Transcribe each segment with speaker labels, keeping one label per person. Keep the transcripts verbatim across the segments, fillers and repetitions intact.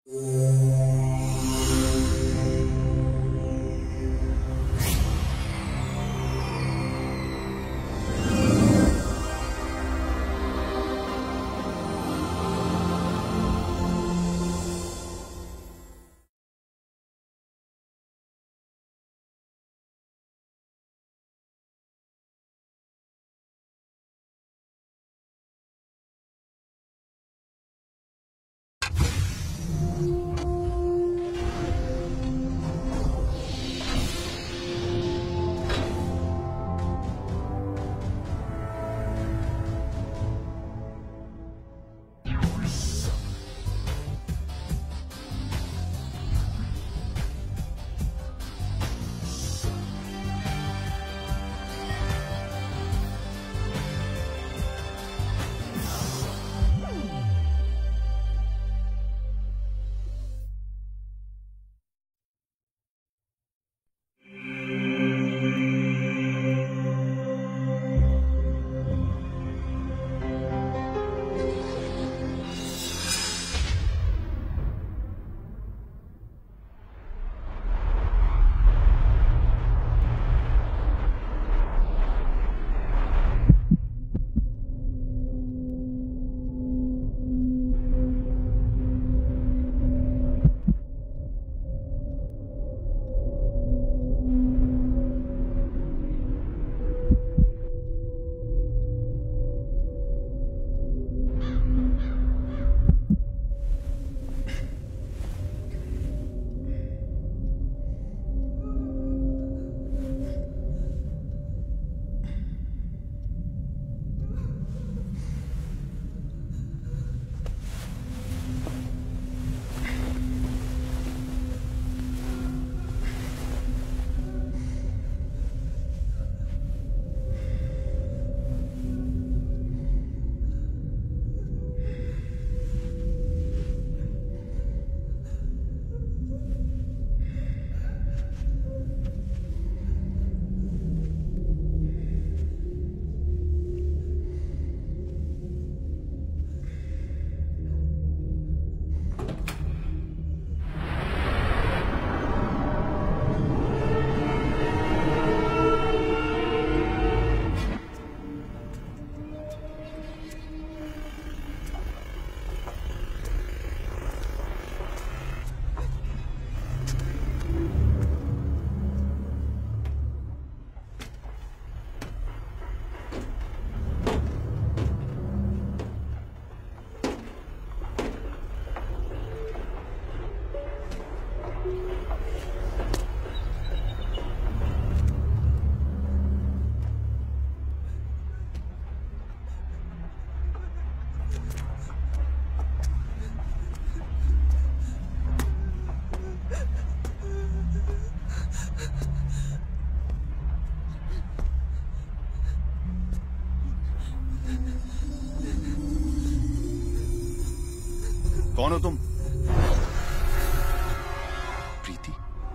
Speaker 1: कौन हो तुम? प्रीति,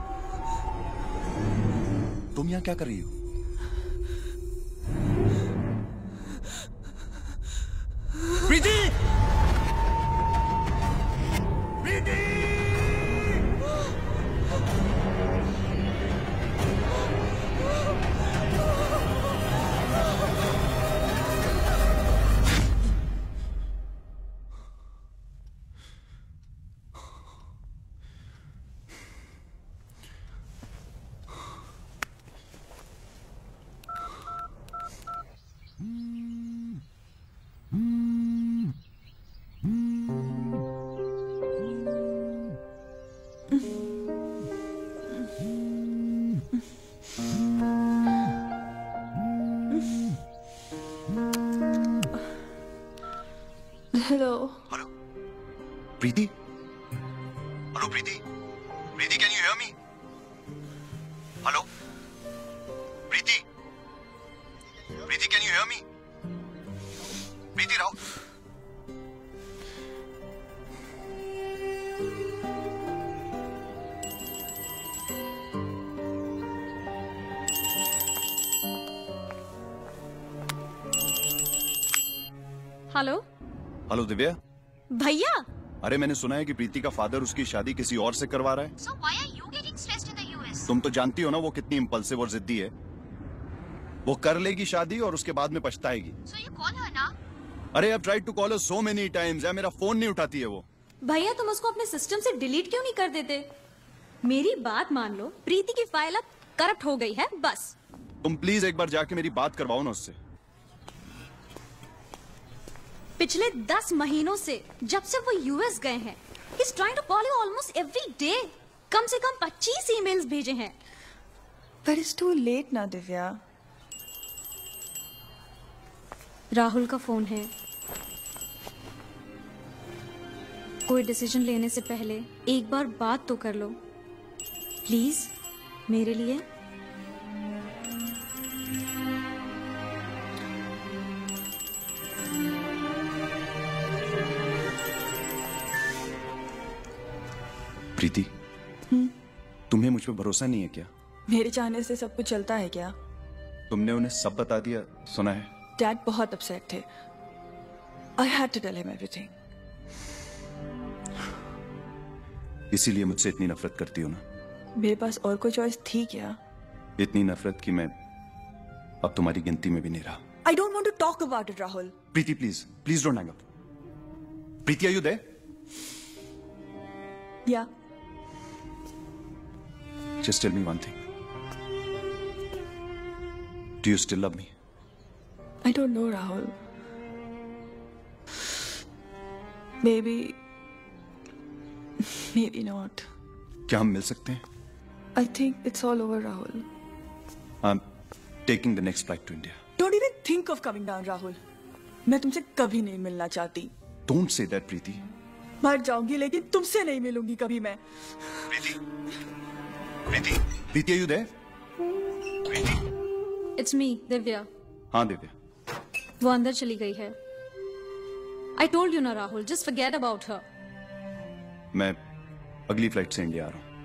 Speaker 1: तुम यहां क्या कर रही हो? Preeti! Preeti!
Speaker 2: Hello
Speaker 1: hello Preeti, hello Preeti, Preeti can you hear me? Hello Preeti, Preeti can you hear me? Preeti Rao,
Speaker 2: hello
Speaker 1: hello Divya.
Speaker 2: भैया,
Speaker 1: अरे मैंने सुना है कि प्रीति का फादर उसकी शादी किसी और से करवा रहा है।
Speaker 2: So why are you getting stressed in the U S?
Speaker 1: तुम तो जानती हो ना वो कितनी इम्पल्सिव और जिद्दी है। वो कर लेगी शादी और उसके बाद में पछताएगी।
Speaker 2: So you call her now?
Speaker 1: अरे I tried to call her so many times, यार मेरा फोन नहीं उठाती है वो।
Speaker 3: भैया तुम उसको अपने सिस्टम से डिलीट क्यों नहीं कर देते? मेरी बात मान लो, प्रीति की फाइल अब करप्ट हो गई है बस।
Speaker 1: तुम प्लीज एक बार जाके मेरी बात करवाओ ना उससे।
Speaker 3: पिछले दस महीनों से जब से वो यूएस गए हैं, he's trying to call you almost every day. कम से कम पच्चीस ईमेल्स भेजे हैं।
Speaker 4: But it's too late now, Divya.
Speaker 3: Rahul का फोन है। कोई डिसीजन लेने से पहले एक बार बात तो कर लो प्लीज, मेरे लिए।
Speaker 1: प्रीति,
Speaker 4: हम्म
Speaker 1: तुम्हें मुझ पे भरोसा नहीं है क्या?
Speaker 4: मेरे चाहने से सब कुछ चलता है क्या?
Speaker 1: तुमने उन्हें सब बता दिया, सुना है?
Speaker 4: डैड बहुत अपसेट थे। I had to tell him everything.
Speaker 1: इसीलिए मुझसे इतनी नफरत करती हो ना?
Speaker 4: मेरे पास और कोई चॉइस थी क्या?
Speaker 1: इतनी नफरत कि मैं अब तुम्हारी गिनती में भी नहीं रहा।
Speaker 4: I don't want to talk about it, Rahul.
Speaker 1: Preeti please, please don't hang up. Preeti, are you there?
Speaker 4: Yeah.
Speaker 1: Just tell me one thing. Do you still love me?
Speaker 4: I don't know, Rahul. Maybe, maybe not.
Speaker 1: क्या हम मिल सकते हैं?
Speaker 4: I think it's all over, Rahul.
Speaker 1: I'm taking the next flight to India.
Speaker 4: Don't even think of coming down, Rahul. मैं तुमसे कभी नहीं मिलना चाहती।
Speaker 1: Don't say that, प्रीति।
Speaker 4: मर जाऊंगी लेकिन तुमसे नहीं मिलूंगी कभी मैं।
Speaker 1: प्रीति, प्रीति, प्रीति, are you there? Preeti.
Speaker 3: It's me, Divya.
Speaker 1: हाँ दिव्या।
Speaker 3: वो अंदर चली गई है। I told you ना Rahul, just forget about her.
Speaker 1: मैं अगली फ्लाइट से इंडिया आ रहा हूँ।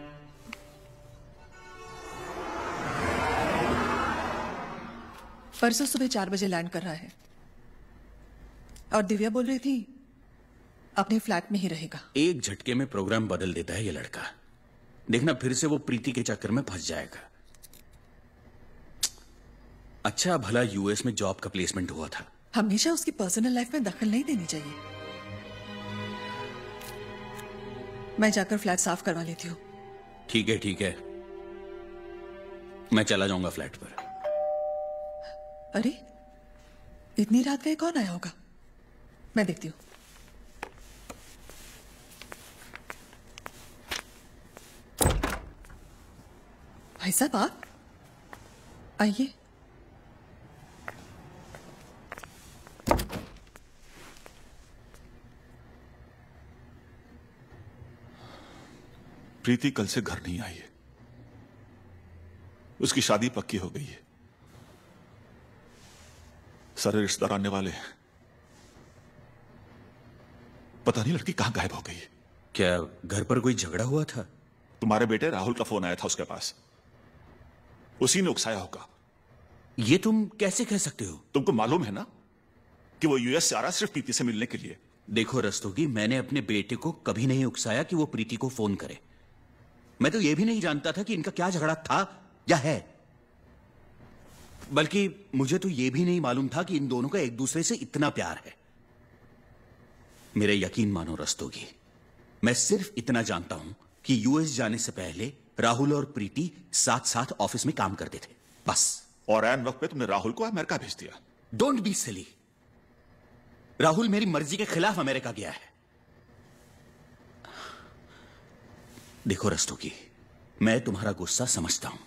Speaker 5: परसों सुबह चार बजे लैंड कर रहा है और दिव्या बोल रही थी अपने फ्लैट में ही रहेगा।
Speaker 6: एक झटके में प्रोग्राम बदल देता है ये लड़का। देखना फिर से वो प्रीति के चक्कर में फंस जाएगा। अच्छा भला यूएस में जॉब का प्लेसमेंट हुआ था।
Speaker 5: हमेशा उसकी पर्सनल लाइफ में दखल नहीं देनी चाहिए। मैं जाकर फ्लैट साफ करवा लेती हूँ।
Speaker 6: ठीक है ठीक है, मैं चला जाऊंगा फ्लैट पर।
Speaker 5: अरे इतनी रात गए कौन आया होगा? मैं देखती हूँ। भाई साहब आप आइए।
Speaker 7: प्रीति कल से घर नहीं आई है। उसकी शादी पक्की हो गई है। सारे रिश्तेदार आने वाले हैं। पता नहीं लड़की कहां गायब हो गई है।
Speaker 6: क्या घर पर कोई झगड़ा हुआ था?
Speaker 7: तुम्हारे बेटे राहुल का फोन आया था उसके पास, उसी ने उकसाया होगा।
Speaker 6: ये तुम कैसे कह सकते हो?
Speaker 7: तुमको मालूम है ना कि वो यूएस से आ रहा सिर्फ प्रीति से मिलने के लिए।
Speaker 6: देखो रस्तोगी, मैंने अपने बेटे को कभी नहीं उकसाया कि वो प्रीति को फोन करे। मैं तो ये भी नहीं जानता था कि इनका क्या झगड़ा था या है। बल्कि मुझे तो ये भी नहीं मालूम था कि इन दोनों का एक दूसरे से इतना प्यार है। मेरे यकीन मानो रस्तोगी, मैं सिर्फ इतना जानता हूं कि यूएस जाने से पहले राहुल और प्रीति साथ साथ ऑफिस में काम करते थे, बस।
Speaker 7: और ऐन वक्त पे तुमने राहुल को अमेरिका भेज दिया।
Speaker 6: Don't be silly. राहुल मेरी मर्जी के खिलाफ अमेरिका गया है। देखो रस्तोगी, मैं तुम्हारा गुस्सा समझता हूं।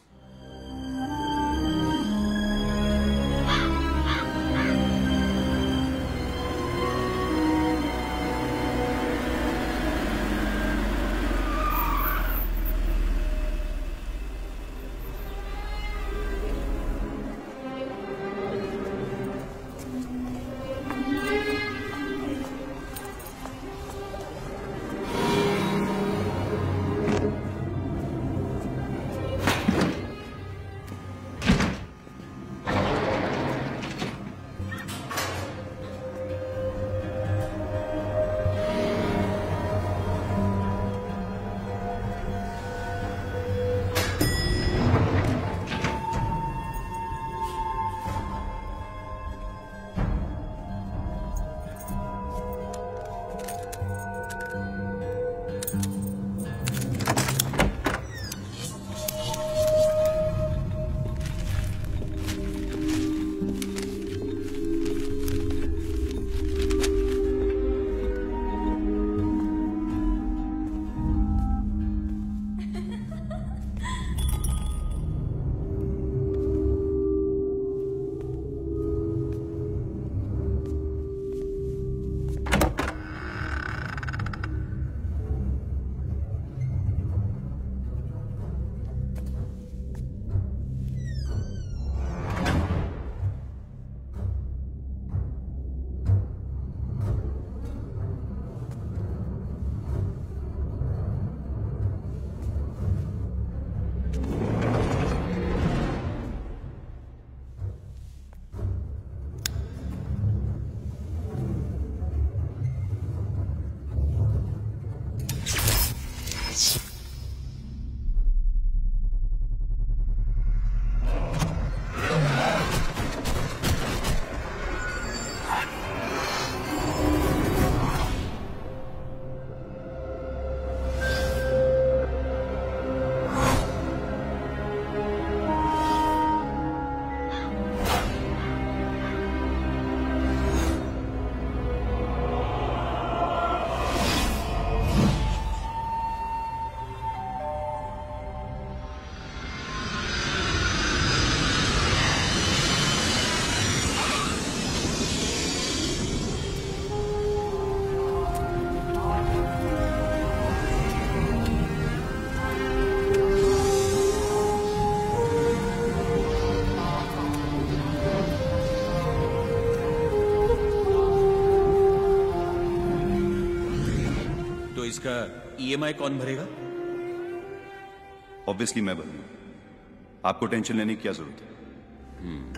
Speaker 6: इसका ईएमआई कौन भरेगा?
Speaker 1: ऑब्वियसली मैं भरूंगा। आपको टेंशन लेने की क्या जरूरत है?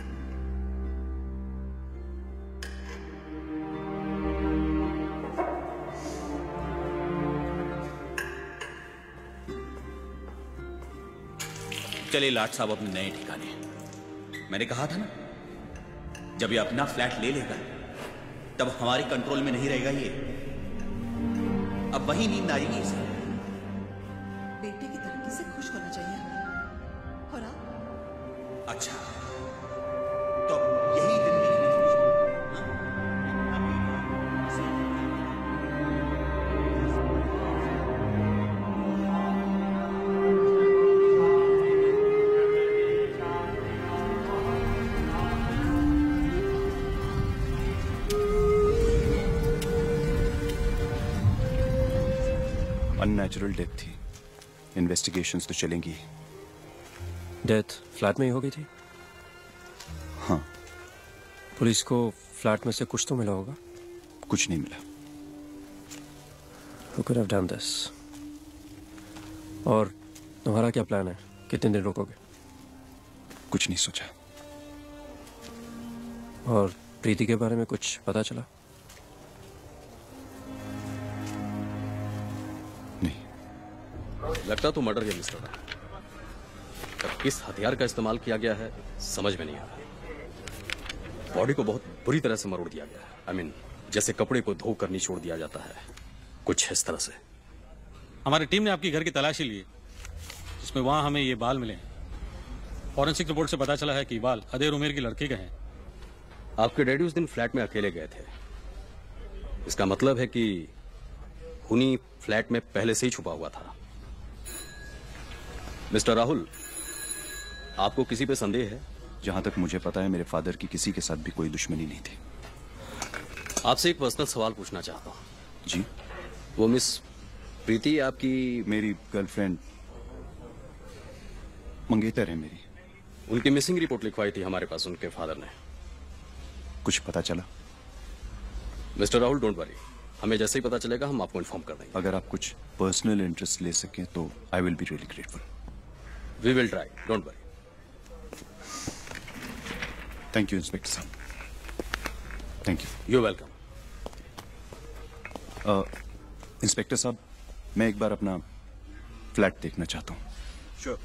Speaker 6: चलिए लाट साहब अपने नए ठिकाने। मैंने कहा था ना, जब ये अपना फ्लैट ले लेगा तब हमारे कंट्रोल में नहीं रहेगा ये। अब वही नींद आएगी इसे।
Speaker 5: बेटे की तरक्की से खुश होना चाहिए हमें। और आप?
Speaker 6: अच्छा, तो अब यही दिन देखने की खुशी, हाँ?
Speaker 1: अननेचुरल डेथ थी, इन्वेस्टिगेशंस तो चलेंगी।
Speaker 8: डेथ फ्लैट में ही हो गई थी?
Speaker 1: हाँ।
Speaker 8: पुलिस को फ्लैट में से कुछ तो मिला होगा?
Speaker 1: कुछ नहीं मिला।
Speaker 8: Who could have done this? और तुम्हारा क्या प्लान है? कितने दिन रुकोगे?
Speaker 1: कुछ नहीं सोचा।
Speaker 8: और प्रीति के बारे में कुछ पता चला?
Speaker 9: लगता तो मर्डर है मिस्टर राहुल। तब किस हथियार का इस्तेमाल किया गया है समझ में नहीं आ रहा। बॉडी को बहुत बुरी तरह से मरोड़ दिया गया है। आई मीन जैसे कपड़े को धोकर निचोड़ दिया जाता है, कुछ इस तरह से।
Speaker 10: हमारी टीम ने आपकी घर की तलाशी ली, जिसमें वहां हमें ये बाल मिले। फॉरेंसिक रिपोर्ट से पता चला है कि बाल अदेर उमेर के लड़के के हैं।
Speaker 9: आपके डैडी उस दिन फ्लैट में अकेले गए थे। इसका मतलब है कि खूनी फ्लैट में पहले से ही छुपा हुआ था। मिस्टर राहुल, आपको किसी पे संदेह है?
Speaker 1: जहां तक मुझे पता है मेरे फादर की किसी के साथ भी कोई दुश्मनी नहीं थी।
Speaker 9: आपसे एक पर्सनल सवाल पूछना चाहता हूं।
Speaker 1: जी?
Speaker 9: वो मिस प्रीति आपकी?
Speaker 1: मेरी गर्लफ्रेंड मंगेतर है मेरी।
Speaker 9: उनकी मिसिंग रिपोर्ट लिखवाई थी हमारे पास उनके फादर ने।
Speaker 1: कुछ पता चला?
Speaker 9: मिस्टर राहुल डोंट वरी, हमें जैसे ही पता चलेगा हम आपको इन्फॉर्म कर देंगे।
Speaker 1: अगर आप कुछ पर्सनल इंटरेस्ट ले सकें तो I will be really grateful.
Speaker 9: We will try, don't worry.
Speaker 1: Thank you inspector साहब। Thank you.
Speaker 9: You welcome.
Speaker 1: Inspector साहब, मैं एक बार अपना फ्लैट देखना चाहता हूँ।
Speaker 6: Sure.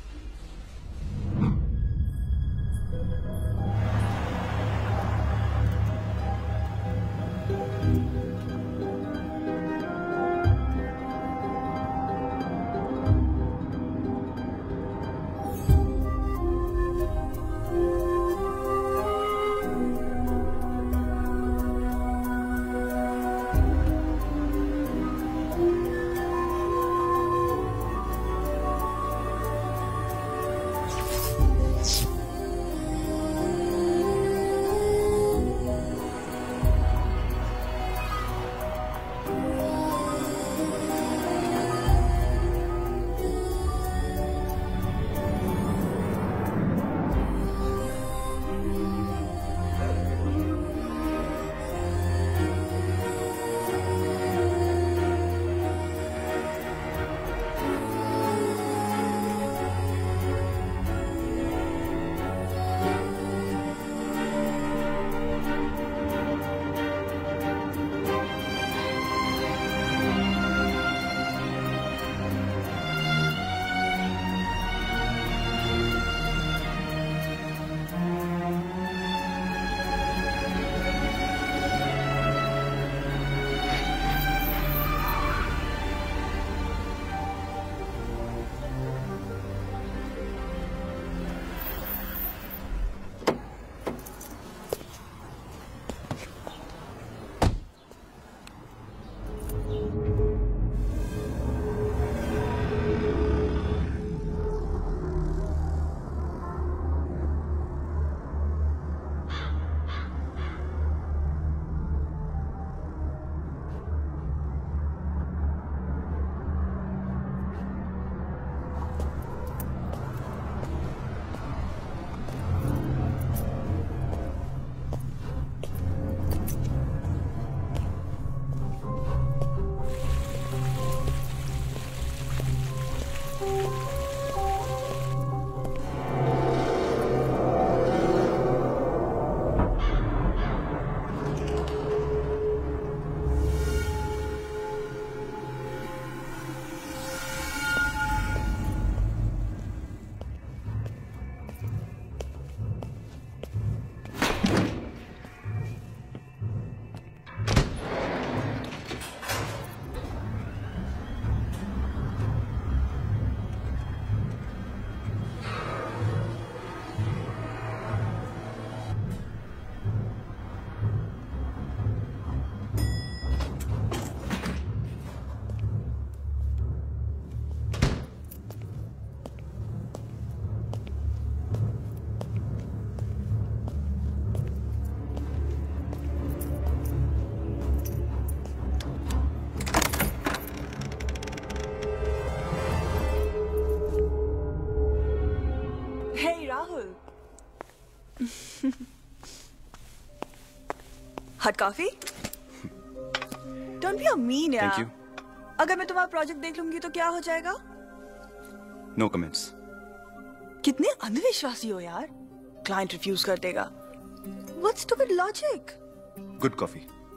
Speaker 4: Hot coffee? Don't be a mean यार।
Speaker 1: Thank you.
Speaker 4: अगर मैं तुम्हारा प्रोजेक्ट देख लूंगी तो क्या हो जाएगा?
Speaker 1: No comments.
Speaker 4: कितने अंधविश्वासी हो यार। क्लाइंट रिफ्यूज कर देगा। What's stupid logic?
Speaker 1: Good coffee.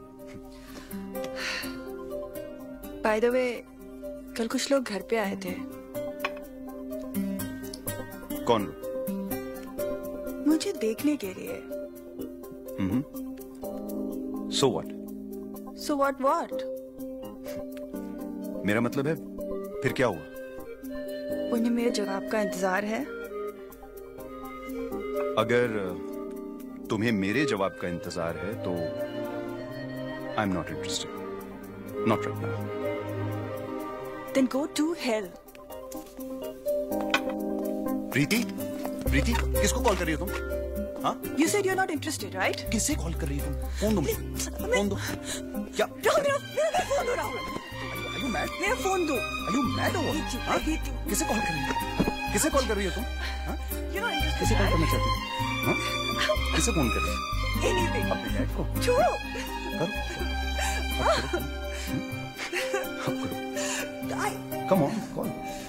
Speaker 4: By the way, कल कुछ लोग घर पे आए थे।
Speaker 1: कौन लोग?
Speaker 4: मुझे देखने के लिए।
Speaker 1: Hmm. So what?
Speaker 4: So what what?
Speaker 1: मेरा मतलब है फिर क्या हुआ?
Speaker 4: उन्हें मेरे जवाब का इंतजार है।
Speaker 1: अगर तुम्हें मेरे जवाब का इंतजार है तो I am not interested. Not right now.
Speaker 4: Then go to hell.
Speaker 1: Preeti, Preeti, किसको कॉल कर रही हो तुम? हाँ?
Speaker 4: You said you're not interested, right?
Speaker 1: किससे कॉल कर रही हो तुम? फोन दो मुझे। फोन दो। क्या?
Speaker 4: राहुल, मेरा मेरा फोन दो राहुल।
Speaker 1: Are you mad?
Speaker 4: मेरा फोन दो।
Speaker 1: Are you mad or what? हाँ? किससे कॉल कर रही हो? किससे कॉल कर रही हो तुम? हाँ?
Speaker 4: You're not interested.
Speaker 1: किससे कॉल करना चाहती हो? हाँ? किससे फोन कर रही हो?
Speaker 4: Anything.
Speaker 1: अपने डैड को।
Speaker 4: छोड़ो।
Speaker 1: करो। अब करो। अब करो। Come on, call.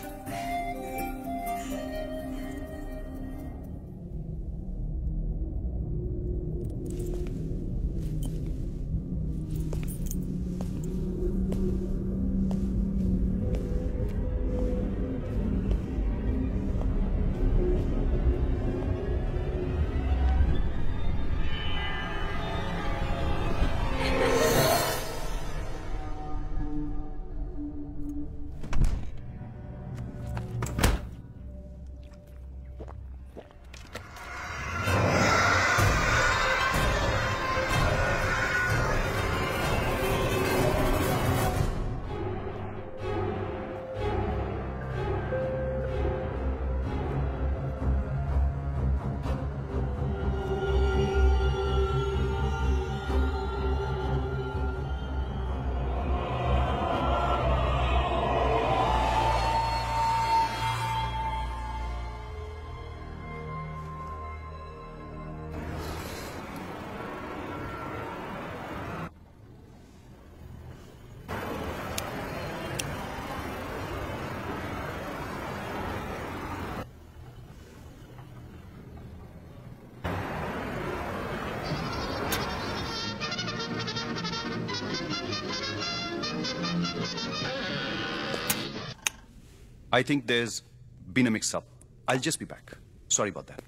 Speaker 1: I think there's been a mix-up. I'll just be back. Sorry about that.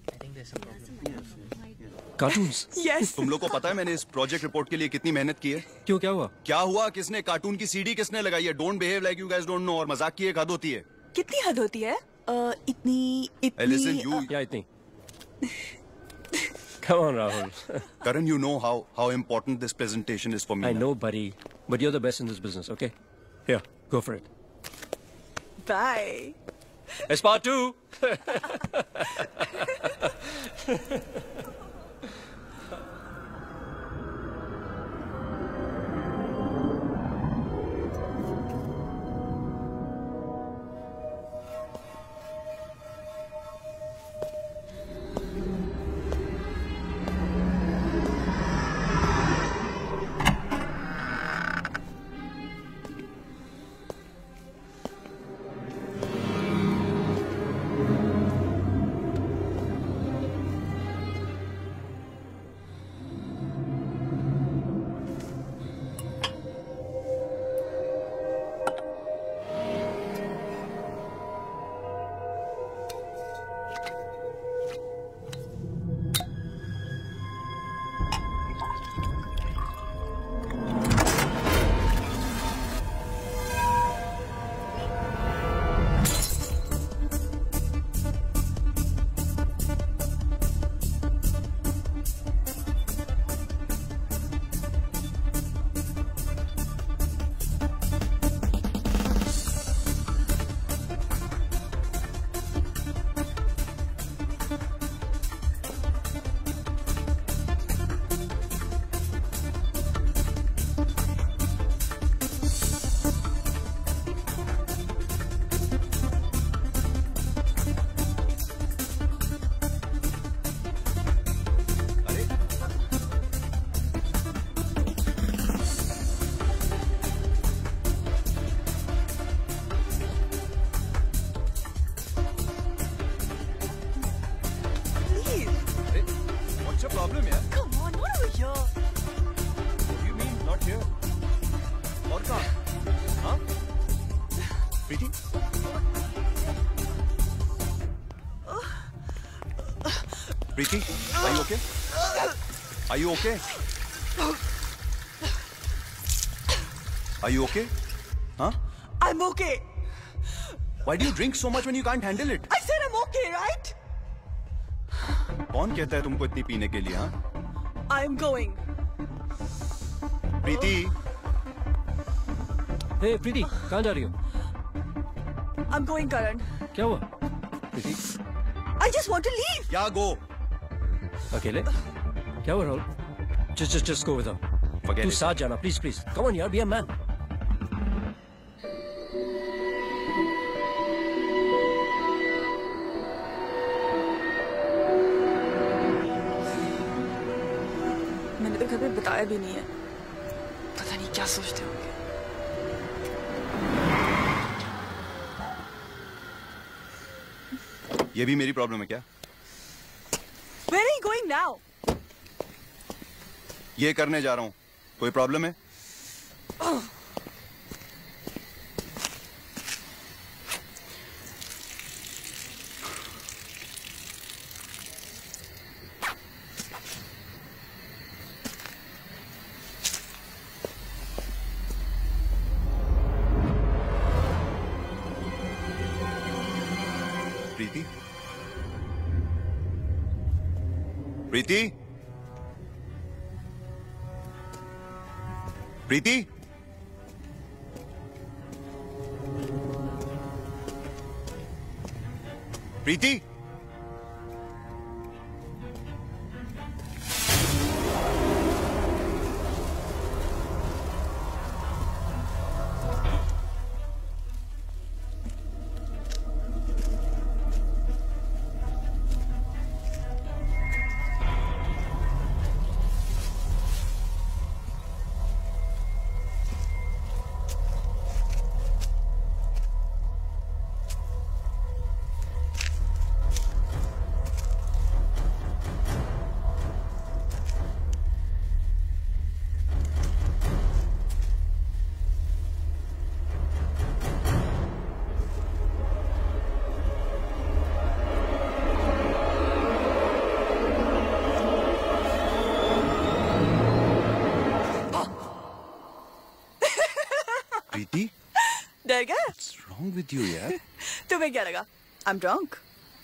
Speaker 8: Cartoons?
Speaker 4: Yes.
Speaker 1: तुम लोग को पता है मैंने इस प्रोजेक्ट रिपोर्ट के लिए कितनी मेहनत की है?
Speaker 8: क्यों, क्या हुआ?
Speaker 1: क्या हुआ? किसने कार्टून की सीडी किसने लगाई है? Don't behave like you guys don't know. और मजाक की एक हद होती है।
Speaker 4: कितनी हद होती है? uh, इतनी इतनी
Speaker 1: Hey, listen, you.
Speaker 8: या इतनी? Come on, Rahul.
Speaker 1: Karan, you know how how important this presentation is for me.
Speaker 8: I know, buddy, but you're the best in this business, okay? Here, go for it.
Speaker 4: Bye.
Speaker 8: It's part two.
Speaker 1: here. और कहाँ? हाँ? प्रीति? प्रीति, are you okay? Are you okay? Are you okay? Huh?
Speaker 4: I'm okay.
Speaker 1: Why do you drink so much when you can't handle it?
Speaker 4: I said I'm okay, right?
Speaker 1: कौन कहता है तुमको इतनी पीने के लिए? हाँ?
Speaker 4: I'm going.
Speaker 1: प्रीति.
Speaker 8: Hey, प्रीति, कहाँ जा रही हो?
Speaker 4: I'm going, Karan.
Speaker 8: क्या हुआ? प्रीति?
Speaker 4: I just want to leave.
Speaker 1: क्या go?
Speaker 8: अकेले? क्या हुआ Rahul? Just, just, just go with her.
Speaker 1: Forget
Speaker 8: तू
Speaker 1: it.
Speaker 8: साथ जाना, please, please. Come on, यार, be a man.
Speaker 4: मैंने तो घर पे बताया भी नहीं है. पता नहीं क्या सोचते होंगे.
Speaker 1: ये भी मेरी प्रॉब्लम है क्या?
Speaker 4: Where are you going now?
Speaker 1: ये करने जा रहा हूँ. कोई प्रॉब्लम है?
Speaker 4: Oh.
Speaker 1: प्रीति? प्रीति? प्रीति? प्रीति? प्रीति?
Speaker 4: डर गया?
Speaker 1: What's wrong with you, यार?
Speaker 4: तुम्हें क्या लगा? I'm drunk.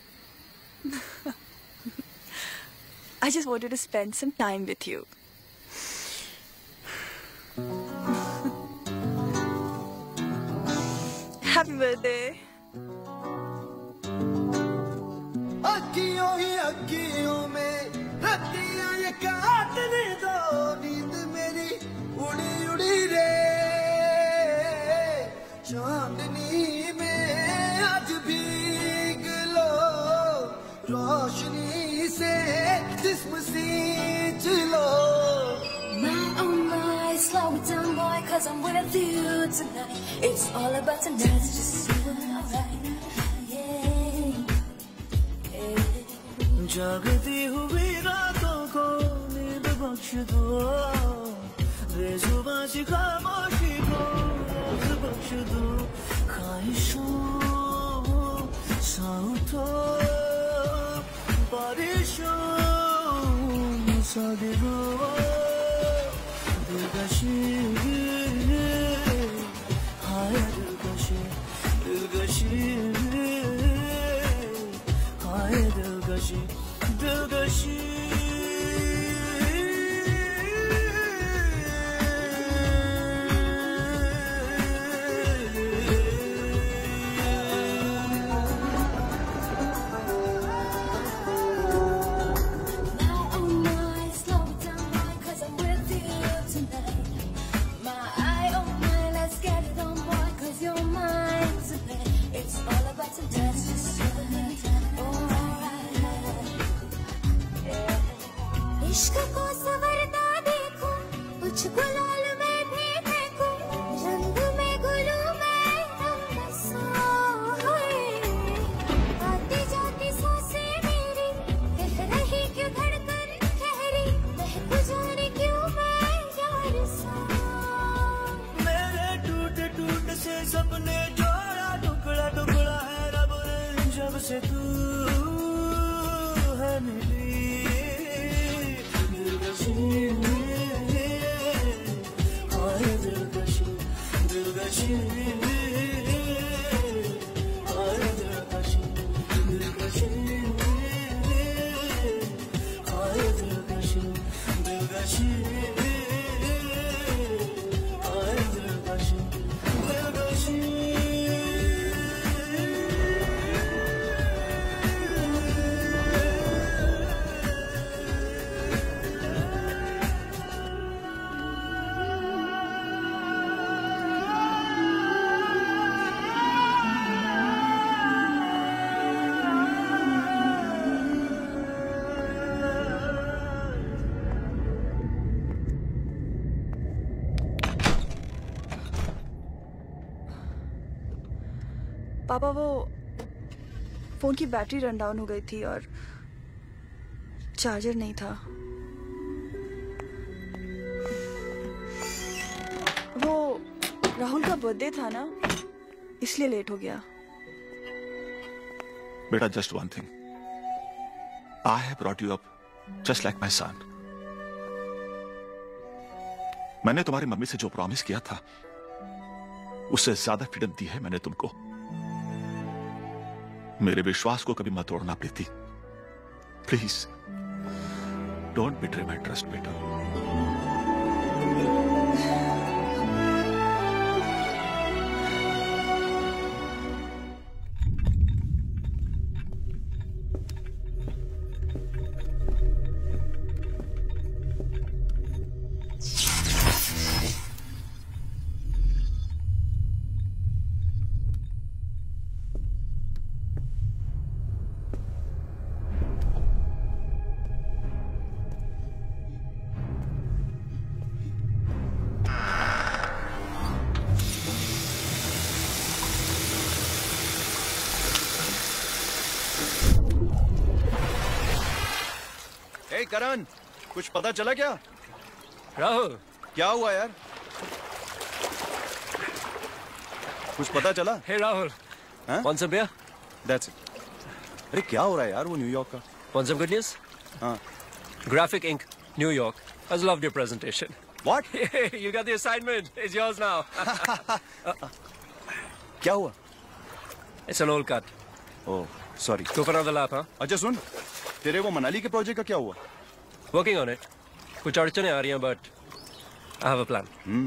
Speaker 4: I just wanted to spend some time with you. Happy birthday.
Speaker 11: अखियों ही अखियों में रतियां ये काटने दो, नींद मेरी उड़ी उड़ी रे, चांदनी में आज भीग लो, रोशनी से जिस्म सींच लो.
Speaker 12: My oh my, slow it down boy, cause I'm with you tonight. It's all about tonight, it's just you and alright.
Speaker 11: जागती हुई रातों को नींद बख्श दो, बेजुबां सी खामोशी को राज बख्श दो, ख्वाहिशों सा उठो, बारिशों सा गिरो, दिलकशी हाय दिलकशी, दिलकशी हाय दिलकशी, दिलकशी.
Speaker 12: इश्क को संवरता देखो, कुछ गुलाल में भी देखो, रंग में गुलू में रंग बसा है, आती जाती सांसें मेरी कह रही क्यों धड़कन कह रही, महक जाने क्यों मैं यार सा.
Speaker 11: से तू है मिली दिलकशी हाय दिलकशी दिलकशी हाय दिलकशी दिलकशी हाय दिलकशी दिलकशी हाय दिलकशी दिलकशी
Speaker 4: पापा वो फोन की बैटरी रन डाउन हो गई थी और चार्जर नहीं था। वो राहुल का बर्थडे था ना, इसलिए लेट हो गया।
Speaker 7: बेटा, just one thing, I have brought you up just like my son. मैंने तुम्हारी मम्मी से जो प्रॉमिस किया था उससे ज्यादा फ्रीडम दी है मैंने तुमको। मेरे विश्वास को कभी मत तोड़ना Preeti, please don't betray my trust बेटा।
Speaker 1: करण, कुछ पता चला क्या?
Speaker 8: राहुल,
Speaker 1: क्या हुआ यार? कुछ पता चला?
Speaker 8: हे Rahul, want some beer?
Speaker 1: That's it. अरे क्या हो रहा है यार वो न्यूयॉर्क का?
Speaker 8: Want some good news?
Speaker 1: हाँ.
Speaker 8: Graphic Incorporated, New York has loved your presentation.
Speaker 1: What?
Speaker 8: You got the assignment. It's yours now.
Speaker 1: क्या हुआ?
Speaker 8: It's an old cut.
Speaker 1: Oh, sorry.
Speaker 8: Go for another lap, huh?
Speaker 1: अच्छा सुन, तेरे वो मनाली के project का क्या हुआ?
Speaker 8: Working on it. कुछ अड़चनें आ रही हैं, but I have a plan.
Speaker 1: Hmm.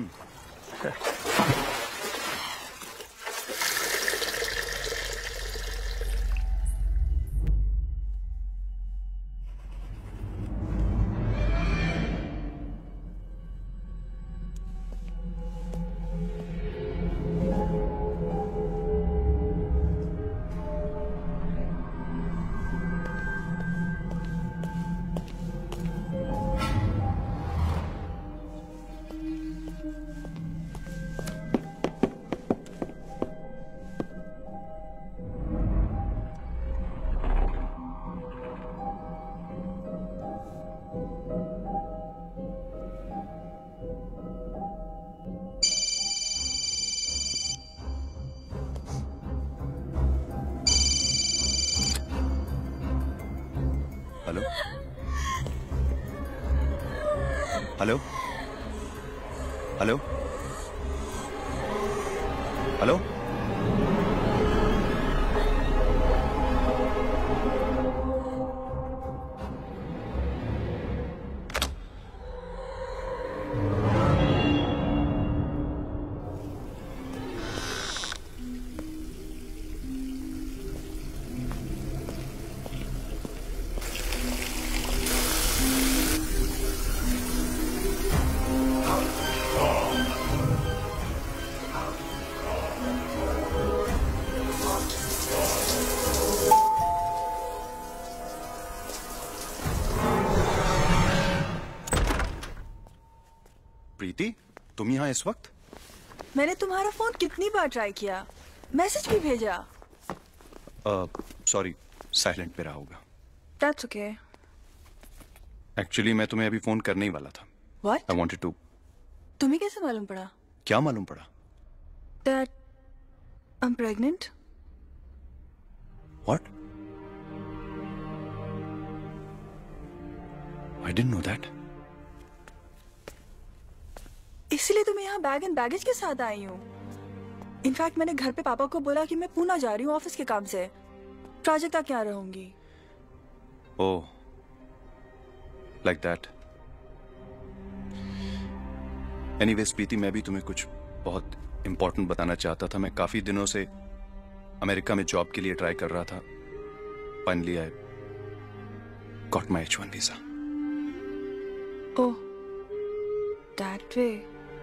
Speaker 1: Hello hello hello hello Preeti, तुम यहाँ इस वक्त?
Speaker 4: मैंने तुम्हारा फोन कितनी बार ट्राई किया, मैसेज भी भेजा।
Speaker 1: सॉरी, साइलेंट पे रहा होगा।
Speaker 4: That's okay.
Speaker 1: एक्चुअली मैं तुम्हें अभी फोन करने ही वाला था।
Speaker 4: What?
Speaker 1: I wanted to.
Speaker 4: तुम्हें कैसे मालूम पड़ा?
Speaker 1: क्या मालूम पड़ा?
Speaker 4: That I'm pregnant.
Speaker 1: What? I didn't know that.
Speaker 4: इसीलिए तो मैं यहाँ बैग एंड बैगेज के साथ आई हूँ। इनफैक्ट मैंने घर पे पापा को बोला कि मैं पूना जा रही हूँ ऑफिस के काम से, प्रोजेक्ट तक यहाँ रहूंगी।
Speaker 1: Oh, like that. Anyways, प्रीति, मैं भी तुम्हें कुछ बहुत इम्पोर्टेंट बताना चाहता था। मैं काफी दिनों से अमेरिका में जॉब के लिए ट्राई कर रहा था। Finally I got my H one visa.
Speaker 4: Oh, that way.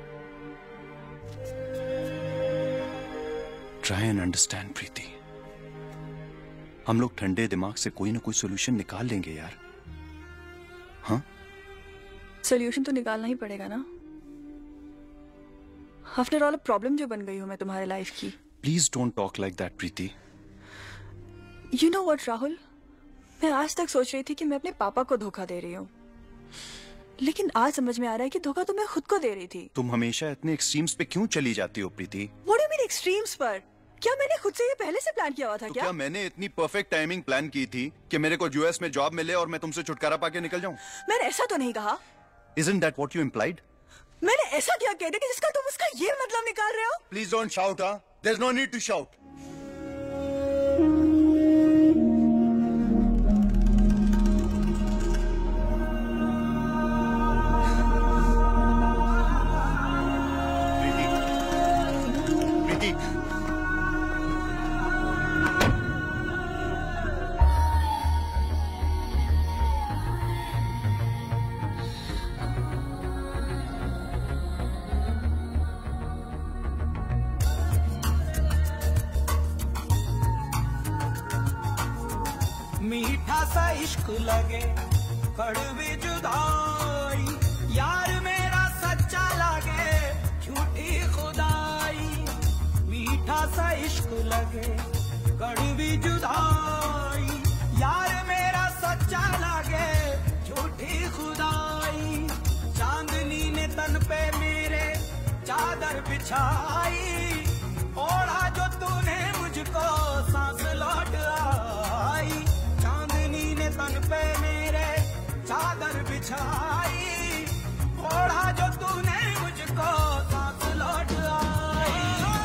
Speaker 1: Try and understand Preeti, हम लोग ठंडे दिमाग से कोई ना कोई सोल्यूशन निकाल लेंगे यार। हाँ,
Speaker 4: सोल्यूशन तो निकालना ही पड़ेगा ना। आफ्टर ऑल प्रॉब्लम जो बन गई हूं मैं तुम्हारे लाइफ की।
Speaker 1: Please don't talk like that Preeti.
Speaker 4: You know what Rahul, मैं आज तक सोच रही थी कि मैं अपने पापा को धोखा दे रही हूँ, लेकिन आज समझ में आ रहा है कि धोखा तो मैं खुद को दे रही थी।
Speaker 1: तुम हमेशा इतने एक्सट्रीम्स पे क्यों चली जाती हो Preeti?
Speaker 4: What do you mean extremes पर? क्या मैंने खुद से ये पहले से प्लान किया हुआ था?
Speaker 1: तो
Speaker 4: क्या?
Speaker 1: क्या मैंने इतनी परफेक्ट टाइमिंग प्लान की थी कि मेरे को यूएस में जॉब मिले और मैं तुमसे छुटकारा पाके निकल जाऊं?
Speaker 4: मैंने ऐसा तो नहीं कहा।
Speaker 1: Isn't that what you implied?
Speaker 4: मैंने ऐसा क्या कह दिया कि जिसका तुम उसका ये मतलब निकाल रहे हो?
Speaker 1: Please don't shout, huh? There's no need to shout.
Speaker 11: मीठा सा इश्क लगे कड़वी जुदाई, यार मेरा सच्चा लगे झूठी खुदाई। मीठा सा इश्क लगे कड़वी जुदाई, यार मेरा सच्चा लगे झूठी खुदाई। चांदनी ने तन पे मेरे चादर बिछाई, ओढ़ा जो तूने मुझको सांस लौट आई। तन पे मेरे चादर बिछाई, ओढ़ा जो तूने मुझको सांस लौट आई।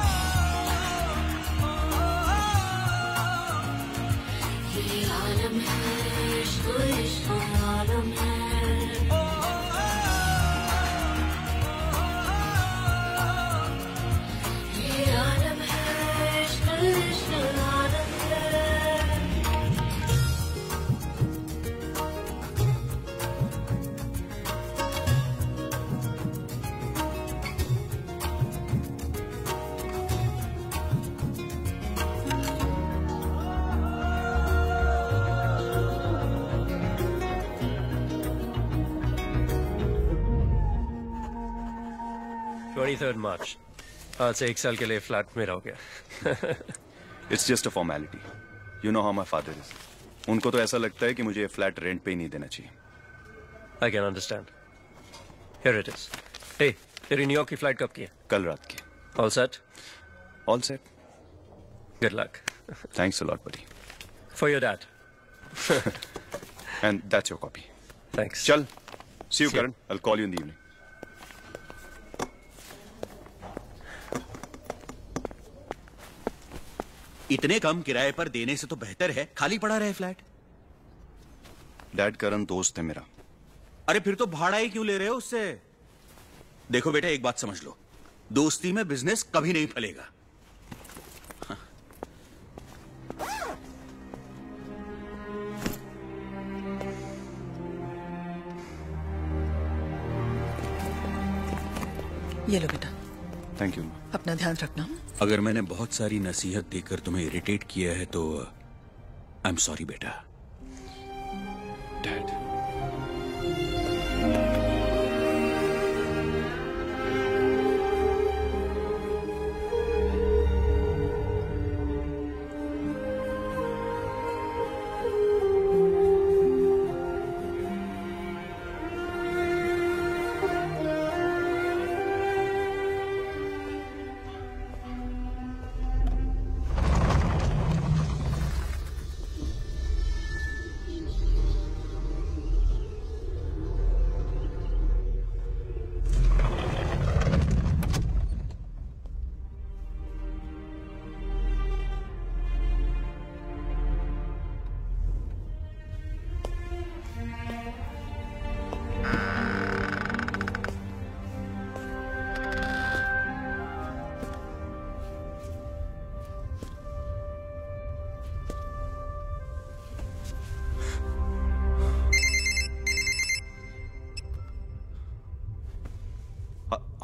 Speaker 12: ये आलम है, इश्क इश्क आलम है। ये आलम है, इश्क इश्क आलम है।
Speaker 8: twenty-third मार्च, आज से एक साल के लिए फ्लैट में रहोगे।
Speaker 1: It's just a formality. You know how my father is. उनको तो ऐसा लगता है कि मुझे ये फ्लैट रेंट पे ही नहीं देना चाहिए।
Speaker 8: I can understand. Here it is. Hey, तेरी न्यूयॉर्क की फ्लाइट कब की है?
Speaker 1: कल रात की।
Speaker 8: All set?
Speaker 1: All set.
Speaker 8: Good luck.
Speaker 1: Thanks a lot, buddy.
Speaker 8: For your dad.
Speaker 1: And that's your copy.
Speaker 8: Thanks.
Speaker 1: चल. See you,
Speaker 8: See you.
Speaker 1: Karan. I'll call you in the evening.
Speaker 6: इतने कम किराए पर देने से तो बेहतर है खाली पड़ा रहे फ्लैट।
Speaker 1: डैड करण दोस्त है मेरा।
Speaker 6: अरे फिर तो भाड़ा ही क्यों ले रहे हो उससे? देखो बेटा, एक बात समझ लो, दोस्ती में बिजनेस कभी नहीं फलेगा। हाँ।
Speaker 5: ये लो बेटा।
Speaker 1: Thank you.
Speaker 5: अपना ध्यान रखना।
Speaker 6: अगर मैंने बहुत सारी नसीहत देकर तुम्हें इरिटेट किया है तो आई एम सॉरी बेटा।
Speaker 1: डैड,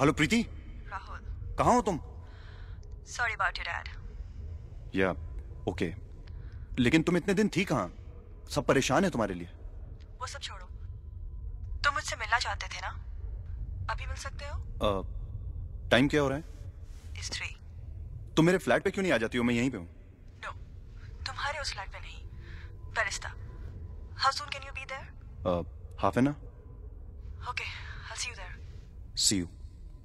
Speaker 1: हेलो प्रीति,
Speaker 4: राहुल,
Speaker 1: कहाँ हो तुम?
Speaker 4: Sorry about your dad.
Speaker 1: Yeah okay, लेकिन तुम इतने दिन थी कहाँ? सब परेशान है तुम्हारे लिए।
Speaker 4: वो सब छोड़ो, तुम मुझसे मिलना चाहते थे ना, अभी मिल सकते हो?
Speaker 1: टाइम क्या हो रहा है?
Speaker 4: इस थ्री।
Speaker 1: तुम मेरे फ्लैट पे क्यों नहीं आ जाती हो? मैं यहीं पे हूँ।
Speaker 4: नो, तुम्हारे उस फ्लैट पे नहीं, barista. How soon can you be there?
Speaker 1: Half an hour.
Speaker 4: Okay, I see you there.
Speaker 1: See you.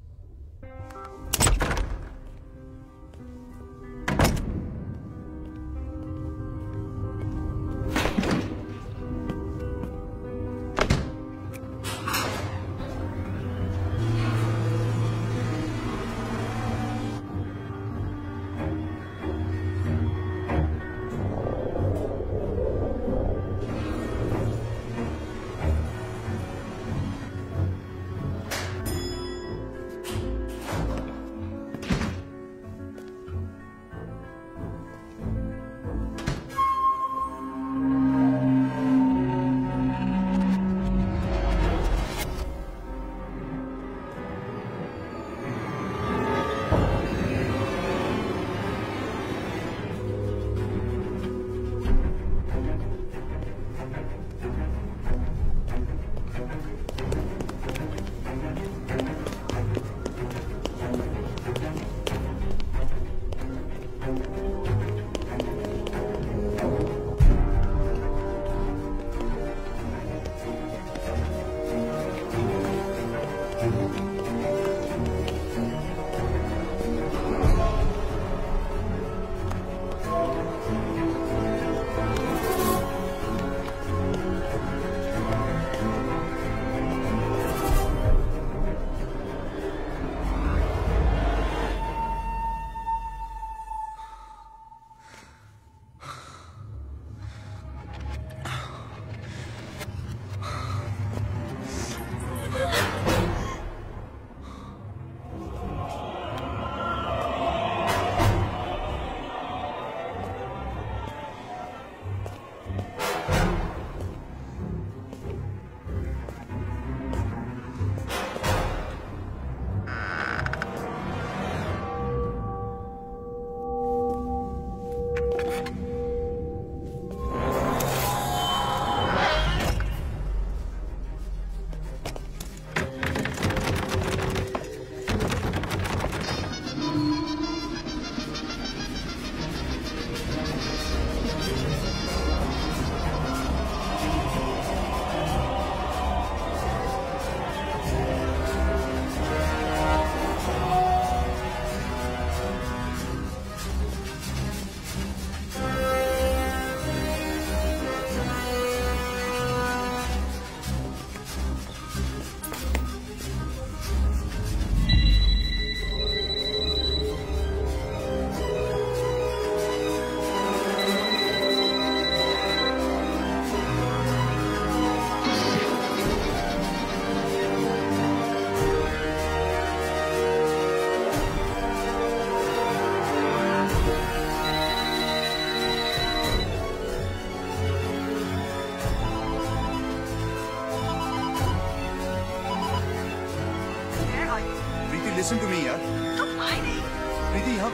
Speaker 1: Listen to me, यार।
Speaker 4: तुम आए नहीं।
Speaker 1: प्रीति यहाँ।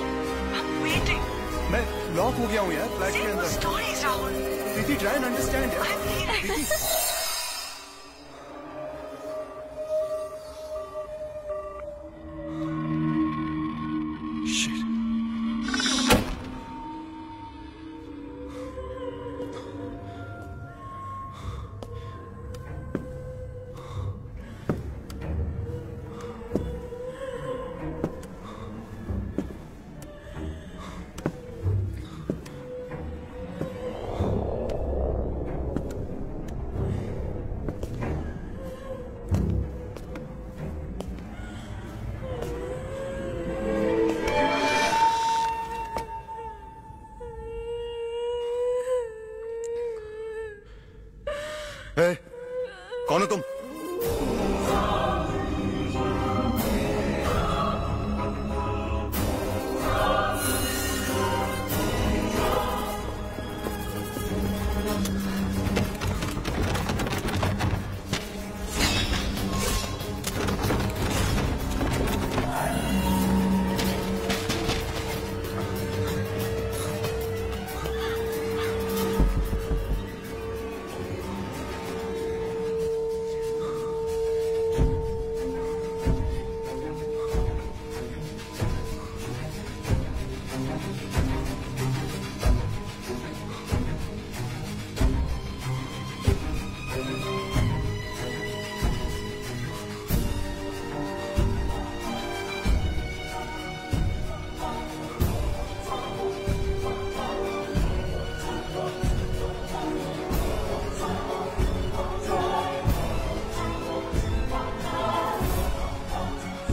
Speaker 4: I'm waiting।
Speaker 1: मैं लॉक हो गया हूँ यार फ्लैट के अंदर।
Speaker 4: Stories, Rahul.
Speaker 1: Preeti try and understand यार।
Speaker 4: I'm here।
Speaker 1: प्रीति।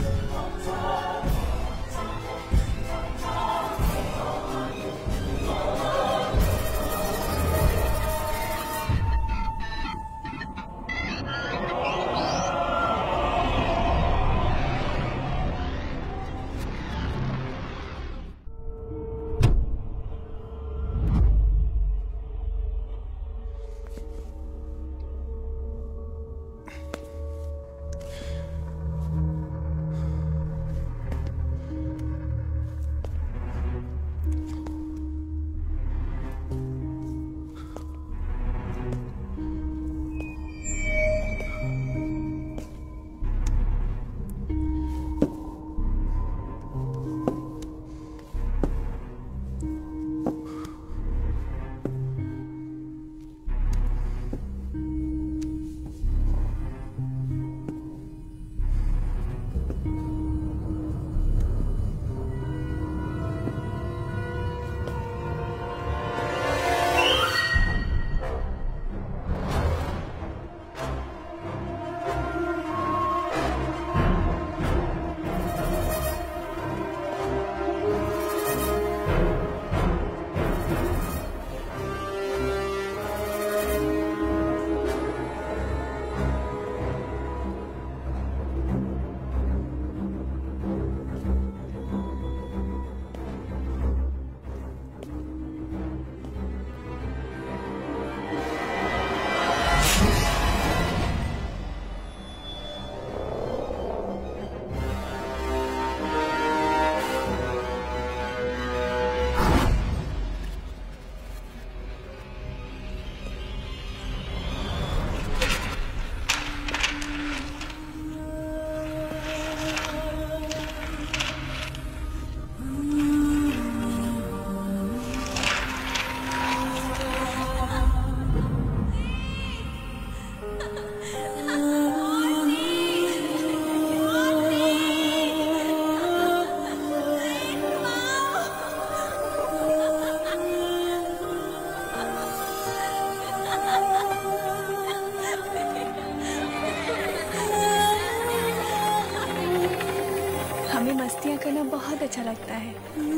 Speaker 4: करना बहुत अच्छा लगता है।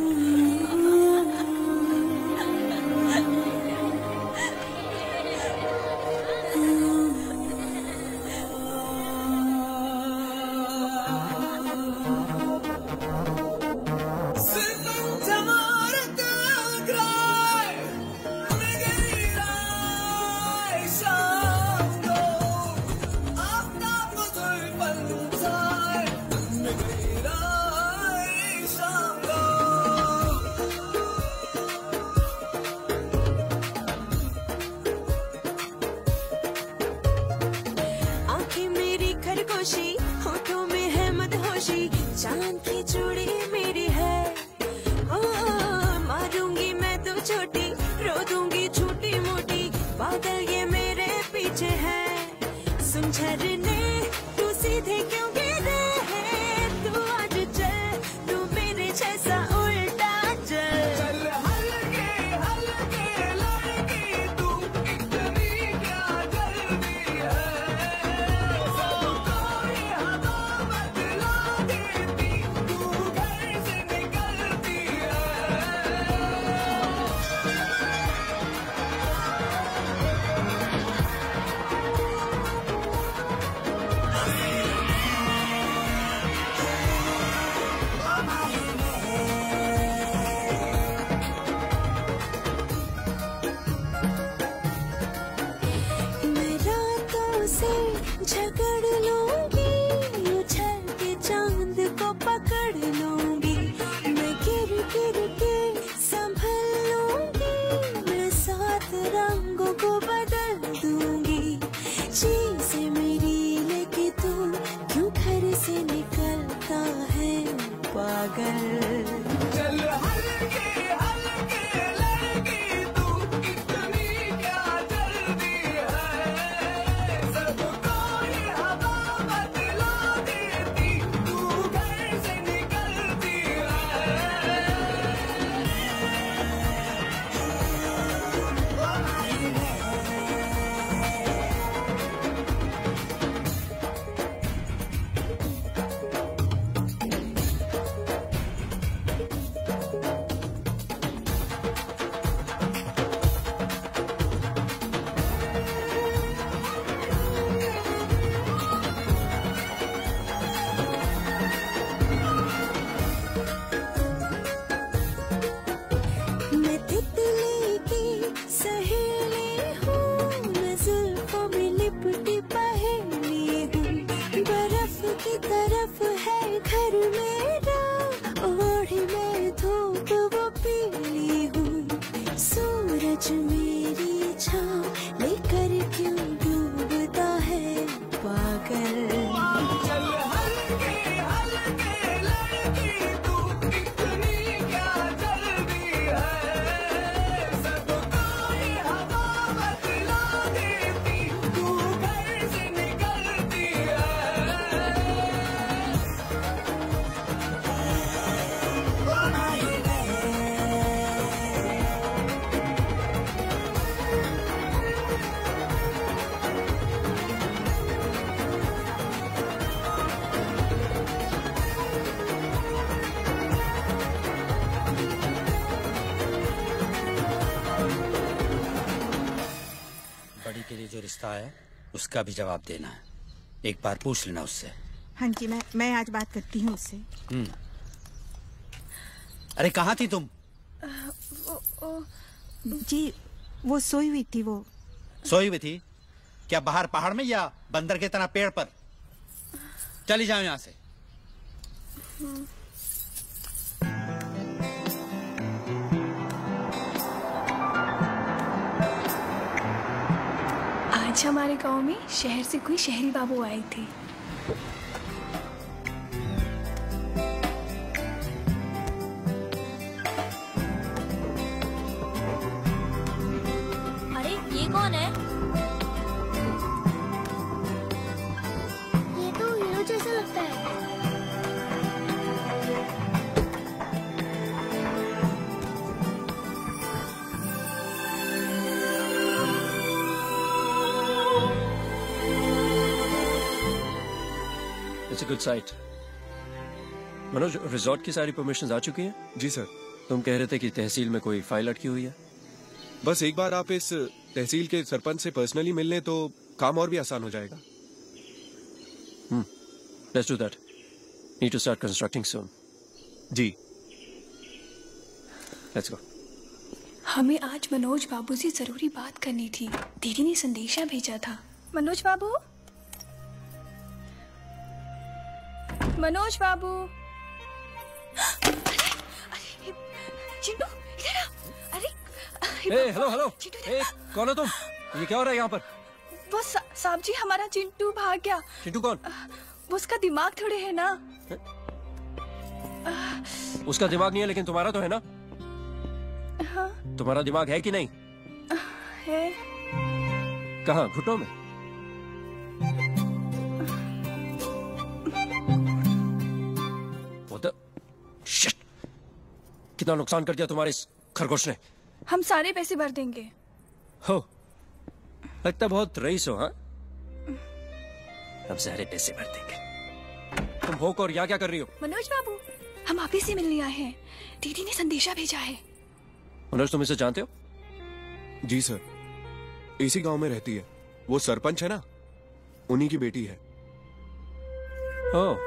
Speaker 12: होठों में है मदहोशी, चांद की चूड़ी मेरी है। ओ, मारूंगी मैं तो छोटी, रो दूंगी छोटी मोटी, बादल ये मेरे पीछे है। सुन झरने तू सीधे क्यों गिरे है, तू आज चल, तू मेरे जैसा उल्टा चल। चल हल्के हल्के लड़की तू, इतनी क्या जल्दी है। झगड़ लूंगी, उछल के चांद को पकड़ लूंगी, मैं गिर गिर के संभल लूंगी, मैं सात रंगों को बदल दूंगी। चीज़ें मेरी लेके तू क्यों घर से निकलता है पागल। चल हल्के हल्के लड़की तू, इतनी क्या जल्दी है। सबको ये हवा बदला देती, तू घर से निकलती है।
Speaker 13: रिश्ता है उसका भी जवाब देना है। एक बार पूछ लेना उससे।
Speaker 14: हाँ जी, मैं मैं आज बात करती हूँ उससे।
Speaker 13: हम्म। अरे कहाँ थी तुम?
Speaker 14: आ, वो, वो, जी वो सोई हुई थी। वो
Speaker 13: सोई हुई थी? क्या बाहर पहाड़ में या बंदर के तरह पेड़ पर? चली जाओ यहाँ से।
Speaker 15: आज हमारे गांव में शहर से कोई शहरी बाबू आए थे।
Speaker 3: अरे ये कौन है?
Speaker 16: ये तो हीरो जैसा लगता है।
Speaker 8: It's a good site. Manoj, resort की सारी परमिशंस आ चुकी हैं?
Speaker 17: जी सर।
Speaker 8: तुम कह रहे थे कि तहसील में कोई फाइल अटकी हुई है।
Speaker 17: बस एक बार आप इस तहसील के सरपंच से पर्सनली मिल लें तो काम और भी आसान हो जाएगा।
Speaker 8: हम्म, let's do that. Need to start constructing soon.
Speaker 17: Ji.
Speaker 8: Let's go.
Speaker 15: हमें आज मनोज बाबू से जरूरी बात करनी थी। दीदी ने संदेशा भेजा था। मनोज बाबू, मनोज बाबू। अरे, चिंटू इधर आ। अरे
Speaker 8: ए, हेलो हेलो। ए, कौन हो तुम? ये क्या हो रहा है यहाँ पर?
Speaker 15: वो सा, साहब जी, हमारा चिंटू भाग गया।
Speaker 8: चिंटू कौन?
Speaker 15: वो उसका दिमाग थोड़े है ना।
Speaker 8: उसका दिमाग नहीं है लेकिन तुम्हारा तो है ना।
Speaker 15: हाँ।
Speaker 8: तुम्हारा दिमाग है कि नहीं?
Speaker 15: है।
Speaker 8: कहाँ? घुटनों में? शिट! कितना नुकसान कर दिया तुम्हारे इस खरगोश ने।
Speaker 15: हम सारे पैसे भर देंगे।
Speaker 8: हो, लगता बहुत रईस हो। हाँ, हम सारे पैसे भर देंगे। तुम हो और यहाँ क्या कर रही हो?
Speaker 15: मनोज बाबू, हम आप ही से मिलने आए हैं। दीदी ने संदेशा भेजा है।
Speaker 8: मनोज, तुम इसे जानते हो?
Speaker 17: जी सर, इसी गांव में रहती है। वो सरपंच है ना, उन्हीं की बेटी है।
Speaker 8: ओह।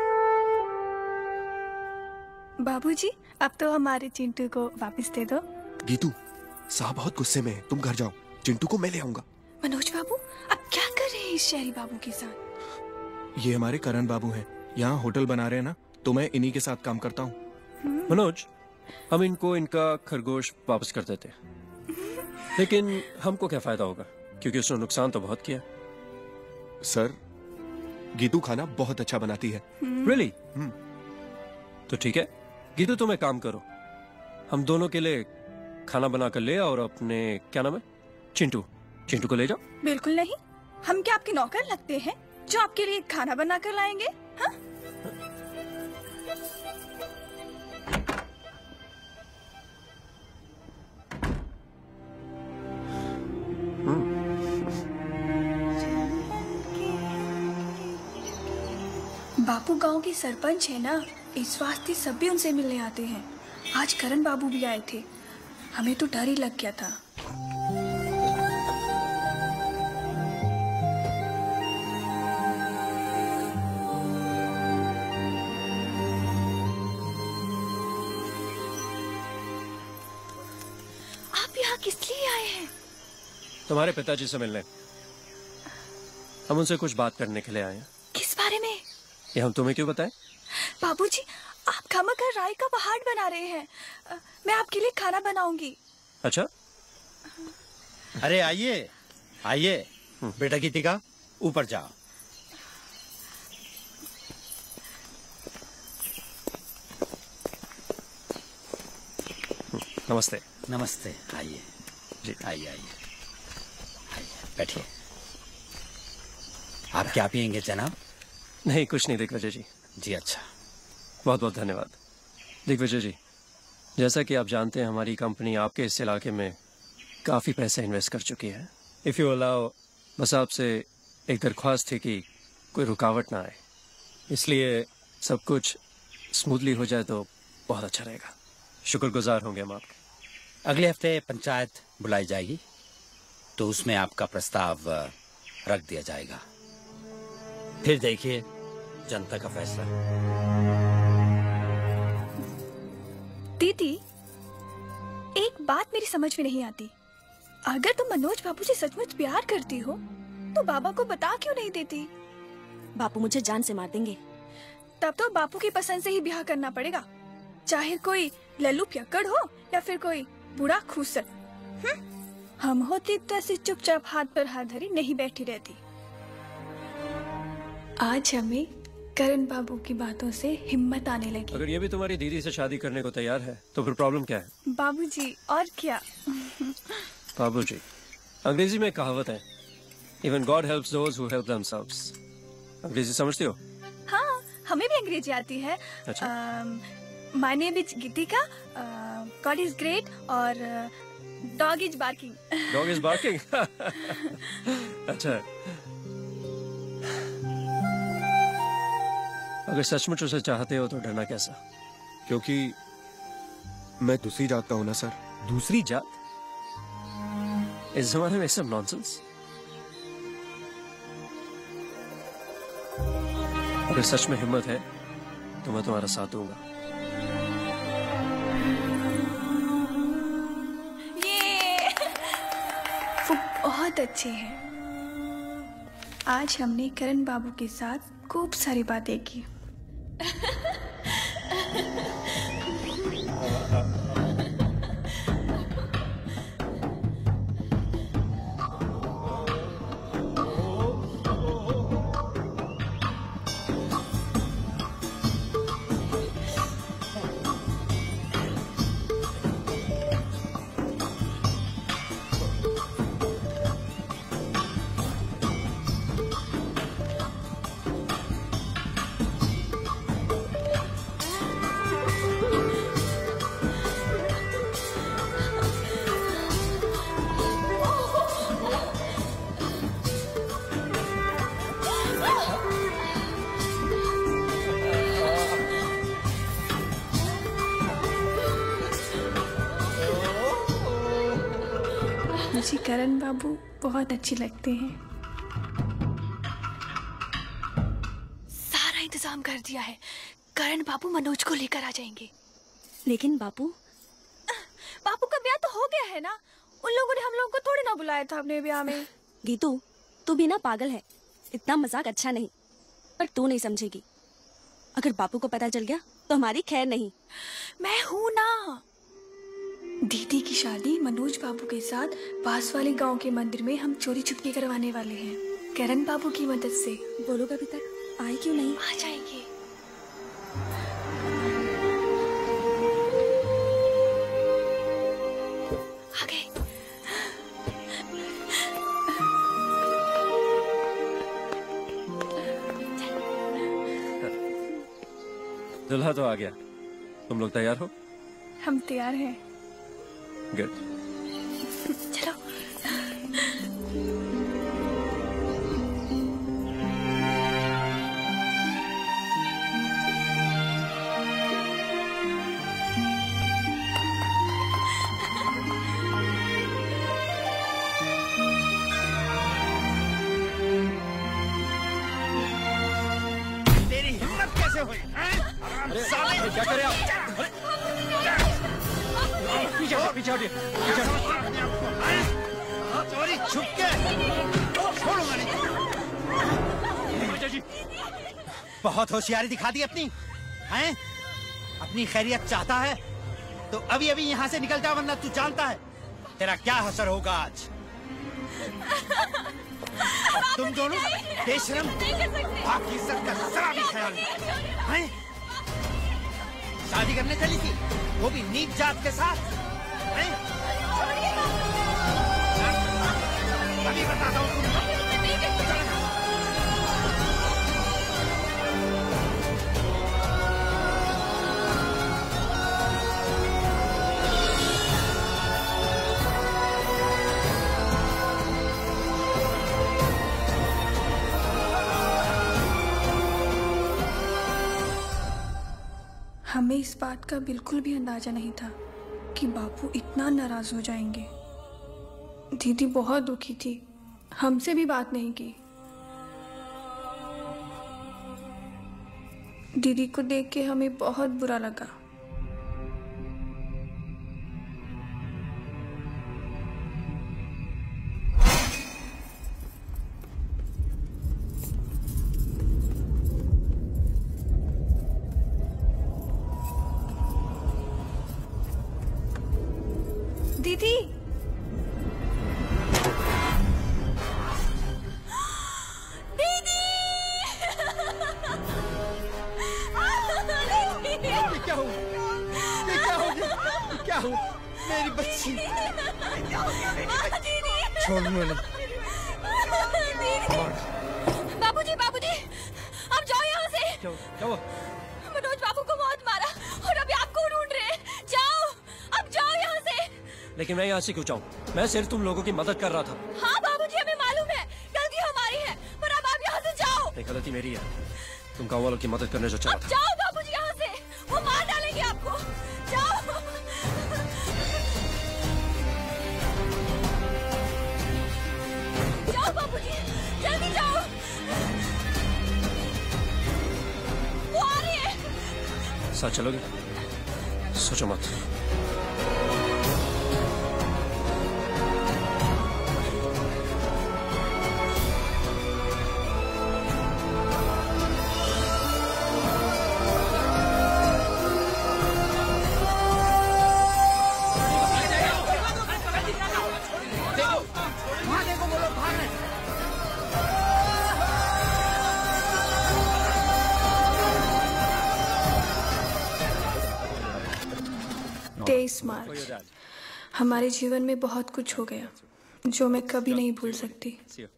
Speaker 15: बाबूजी, अब तो हमारे चिंटू को वापस दे दो।
Speaker 17: गीतू, साहब बहुत गुस्से में है, तुम घर जाओ, चिंटू को मैं ले आऊंगा।
Speaker 15: मनोज बाबू, अब क्या कर रहे हैं इस शहरी बाबू के साथ?
Speaker 17: ये हमारे करण बाबू हैं, यहाँ होटल बना रहे हैं ना, तो मैं इन्हीं के साथ काम करता हूँ।
Speaker 8: मनोज, हम इनको इनका खरगोश वापस कर देते, लेकिन हमको क्या फायदा होगा, क्योंकि उसने नुकसान तो बहुत किया।
Speaker 17: सर, गीतू खाना बहुत अच्छा बनाती है।
Speaker 8: Really? तो ठीक है, गीतू तुम एक काम करो, हम दोनों के लिए खाना बना कर ले और अपने क्या नाम है, चिंटू चिंटू को ले जाओ।
Speaker 15: बिल्कुल नहीं, हम क्या आपके नौकर लगते हैं जो आपके लिए खाना बना कर लाएंगे? हाँ? बापू गांव के सरपंच है ना, इस वास्ते सब भी उनसे मिलने आते हैं। आज करण बाबू भी आए थे, हमें तो डर ही लग गया था। आप यहाँ किस लिए आए हैं?
Speaker 8: तुम्हारे पिताजी से मिलने। हम उनसे कुछ बात करने के लिए आए हैं।
Speaker 15: किस बारे में?
Speaker 8: ये हम तुम्हें क्यों बताएं?
Speaker 15: बाबूजी, आप खामखा राई का पहाड़ बना रहे हैं। आ, मैं आपके लिए खाना बनाऊंगी।
Speaker 8: अच्छा।
Speaker 13: अरे आइए आइए, बेटा गीतिका ऊपर जाओ।
Speaker 8: नमस्ते।
Speaker 13: नमस्ते, आइए जी, आइए आइए आइए, बैठिए। आप क्या पियेंगे जनाब?
Speaker 8: नहीं, कुछ नहीं दिग्विजय जी।
Speaker 13: जी अच्छा,
Speaker 8: बहुत बहुत धन्यवाद। दिग्विजय जी, जैसा कि आप जानते हैं, हमारी कंपनी आपके इस इलाके में काफ़ी पैसे इन्वेस्ट कर चुकी है। इफ़ यू अलाउ, बस आपसे एक दरख्वास्त थी कि कोई रुकावट ना आए, इसलिए सब कुछ स्मूथली हो जाए तो बहुत अच्छा रहेगा। शुक्रगुजार होंगे हम आपके।
Speaker 13: अगले हफ्ते पंचायत बुलाई जाएगी, तो उसमें आपका प्रस्ताव अ, रख दिया जाएगा। फिर देखिए जनता का फैसला।
Speaker 15: दीदी, एक बात मेरी समझ में नहीं आती। अगर तुम मनोज बाबू से सचमुच प्यार करती हो तो बाबा को बता क्यों नहीं देती?
Speaker 3: बापू मुझे जान से मार देंगे।
Speaker 15: तब तो बापू की पसंद से ही ब्याह करना पड़ेगा, चाहे कोई लल्लू पियक्कड़ हो या फिर कोई बूढ़ा खूसर। हम होती तो ऐसी चुपचाप हाथ पर हाथ धरी नहीं बैठी रहती। आज हमें करण बाबू की बातों से हिम्मत आने लगी।
Speaker 8: अगर ये भी तुम्हारी दीदी से शादी करने को तैयार है तो फिर प्रॉब्लम क्या है?
Speaker 15: बाबूजी, और क्या?
Speaker 8: बाबूजी, अंग्रेजी में एक कहावत है, even God helps those who help themselves. अंग्रेजी समझती हो?
Speaker 15: हाँ, हमें भी अंग्रेजी आती है।
Speaker 8: अच्छा।
Speaker 15: My name is Geetika, God is great और dog is barking.
Speaker 8: Dog is barking. अच्छा, अगर सचमुच उसे चाहते हो तो डरना कैसा?
Speaker 17: क्योंकि मैं दूसरी जात का हूं ना सर।
Speaker 8: दूसरी जात? इस जमाने में सब नॉनसेंस। अगर सच में हिम्मत है तो मैं तुम्हारा साथ दूंगा।
Speaker 15: ये वो बहुत अच्छे हैं। आज हमने करण बाबू के साथ खूब सारी बातें की। मुझे करण बाबू बहुत अच्छे लगते हैं। सारा इंतजाम कर दिया है, करण बाबू मनोज को लेकर आ जाएंगे।
Speaker 3: लेकिन बापू
Speaker 15: बापू का ब्याह तो हो गया है ना, उन लोगों ने हम लोगों को थोड़ी ना बुलाया था अपने ब्याह में।
Speaker 3: गीतू, तू भी ना पागल है, इतना मजाक अच्छा नहीं। पर तू नहीं समझेगी, अगर बापू को पता चल गया तो हमारी खैर नहीं।
Speaker 15: मैं हूँ ना। दीदी की शादी मनोज बाबू के साथ पास वाले गांव के मंदिर में हम चोरी छुपके करवाने वाले हैं, करण बाबू की मदद से।
Speaker 3: वो लोग अभी तक आए क्यों नहीं?
Speaker 15: आ जाएंगे। आ गए।
Speaker 8: दुल्हा तो आ गया, तुम लोग तैयार हो?
Speaker 15: हम तैयार हैं।
Speaker 8: गुड।
Speaker 15: चलो।
Speaker 13: तेरी हिम्मत कैसे हुई?
Speaker 8: अरे साले, क्या करे आप? पीछे हटो, पीछे हटो, पीछे हटो।
Speaker 13: चोरी छुप के छोड़ूंगा नहीं। बहुत होशियारी दिखा दी अपनी, हैं? अपनी खैरियत चाहता है तो अभी अभी यहाँ से निकल जा, वरना तू जानता है तेरा क्या हसर होगा आज। तुम दोनों बेशरम, बाकी सबका जरा भी ख्याल नहीं, हैं? शादी करने चली थी, वो भी नीच जात के साथ, हैं? अभी बताता हूँ तुमको।
Speaker 15: हमें इस बात का बिल्कुल भी अंदाजा नहीं था कि बापू इतना नाराज हो जाएंगे। दीदी बहुत दुखी थी, हमसे भी बात नहीं की। दीदी को देख के हमें बहुत बुरा लगा। दीदी
Speaker 13: क्या हो? ये क्या हो गया? क्या हो? मेरी बच्ची। छोड़ मैंने।
Speaker 3: बाबूजी बाबूजी आप जाओ यहाँ से।
Speaker 8: क्या क्या हुआ?
Speaker 3: मनोज बाबू को बहुत मारा और अभी आपको ढूंढ रहे हैं। जाओ अब जाओ यहाँ से।
Speaker 8: लेकिन मैं यहाँ से क्यों जाऊँ? मैं सिर्फ तुम लोगों की मदद कर रहा था।
Speaker 3: हाँ बाबूजी हमें मालूम है गलती हमारी है, पर अब आप यहाँ से जाओ।
Speaker 8: नहीं, गलती मेरी है। तुम गाँव वालों की मदद करने जो चला
Speaker 3: अब
Speaker 8: था।
Speaker 3: जाओ बाबूजी यहाँ से, वो मार डालेंगे आपको। जाओ जाओ बाबूजी, जल्दी जाओ। वो आ रही है।
Speaker 8: साथ चलोगे? सोचो मत।
Speaker 13: वहाँ देखो वो लोग भाग रहे हैं।
Speaker 15: तेईस मार्च हमारे जीवन में बहुत कुछ हो गया जो मैं कभी नहीं भूल सकती।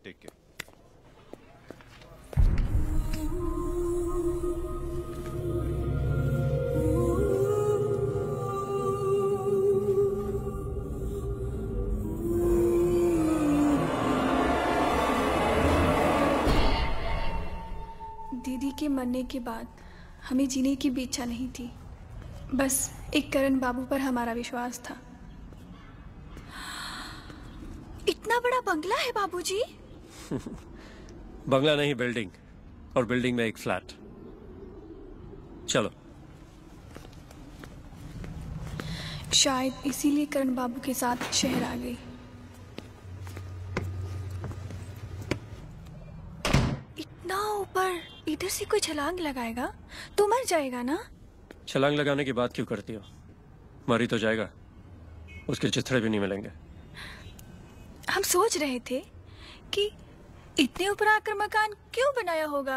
Speaker 15: दीदी के मरने के बाद हमें जीने की भी इच्छा नहीं थी, बस एक करण बाबू पर हमारा विश्वास था। इतना बड़ा बंगला है बाबूजी।
Speaker 8: बंगला नहीं, बिल्डिंग, और बिल्डिंग में एक फ्लैट। चलो।
Speaker 15: शायद इसीलिए करण बाबू के साथ शहर आ गई। इतना ऊपर इधर से कोई छलांग लगाएगा तो मर जाएगा ना।
Speaker 8: छलांग लगाने की बात क्यों करती हो? मरी तो जाएगा, उसके चिथड़े भी नहीं मिलेंगे।
Speaker 15: हम सोच रहे थे कि इतने ऊपर आकर मकान क्यों बनाया होगा।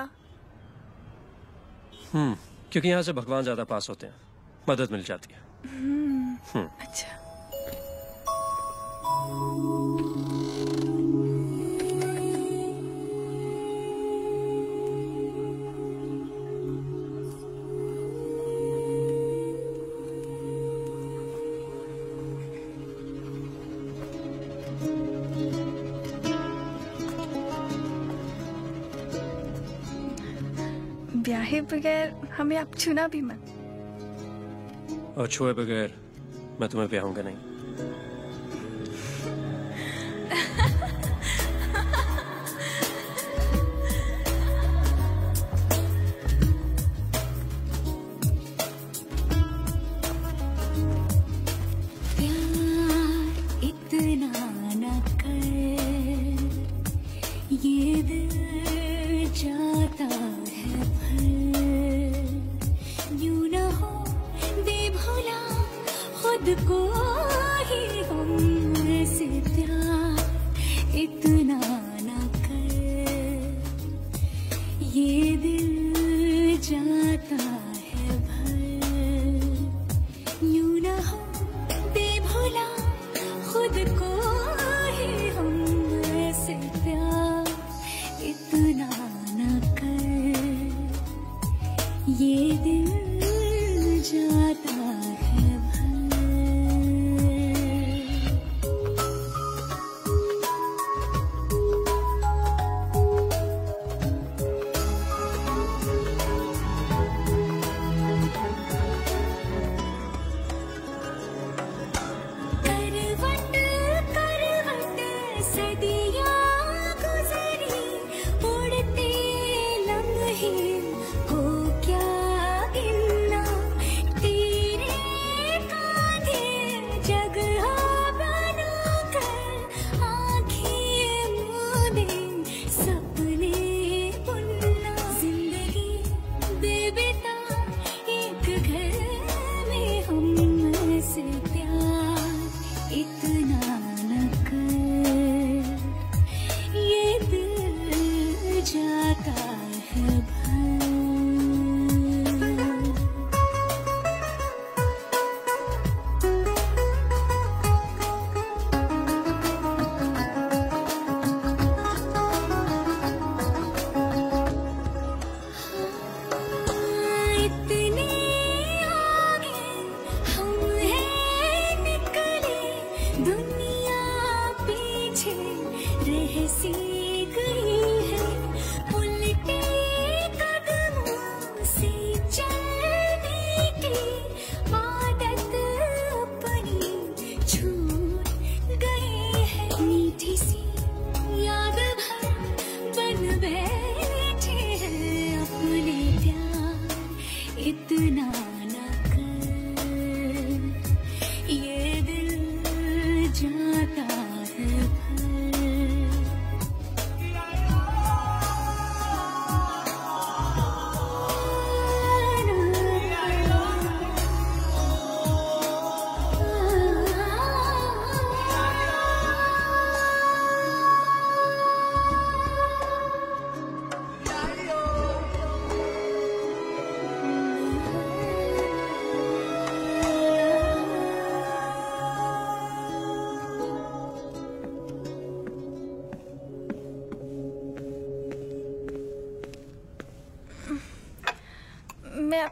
Speaker 8: हम्म क्योंकि यहाँ से भगवान ज्यादा पास होते हैं, मदद मिल जाती है।
Speaker 15: हम्म,
Speaker 8: हम्म
Speaker 15: अच्छा। ब्याहे बगैर हमें आप छूना भी मत।
Speaker 8: और छुए बगैर मैं तुम्हें ब्याहूंगा नहीं।
Speaker 12: ये दिल जाता है भर।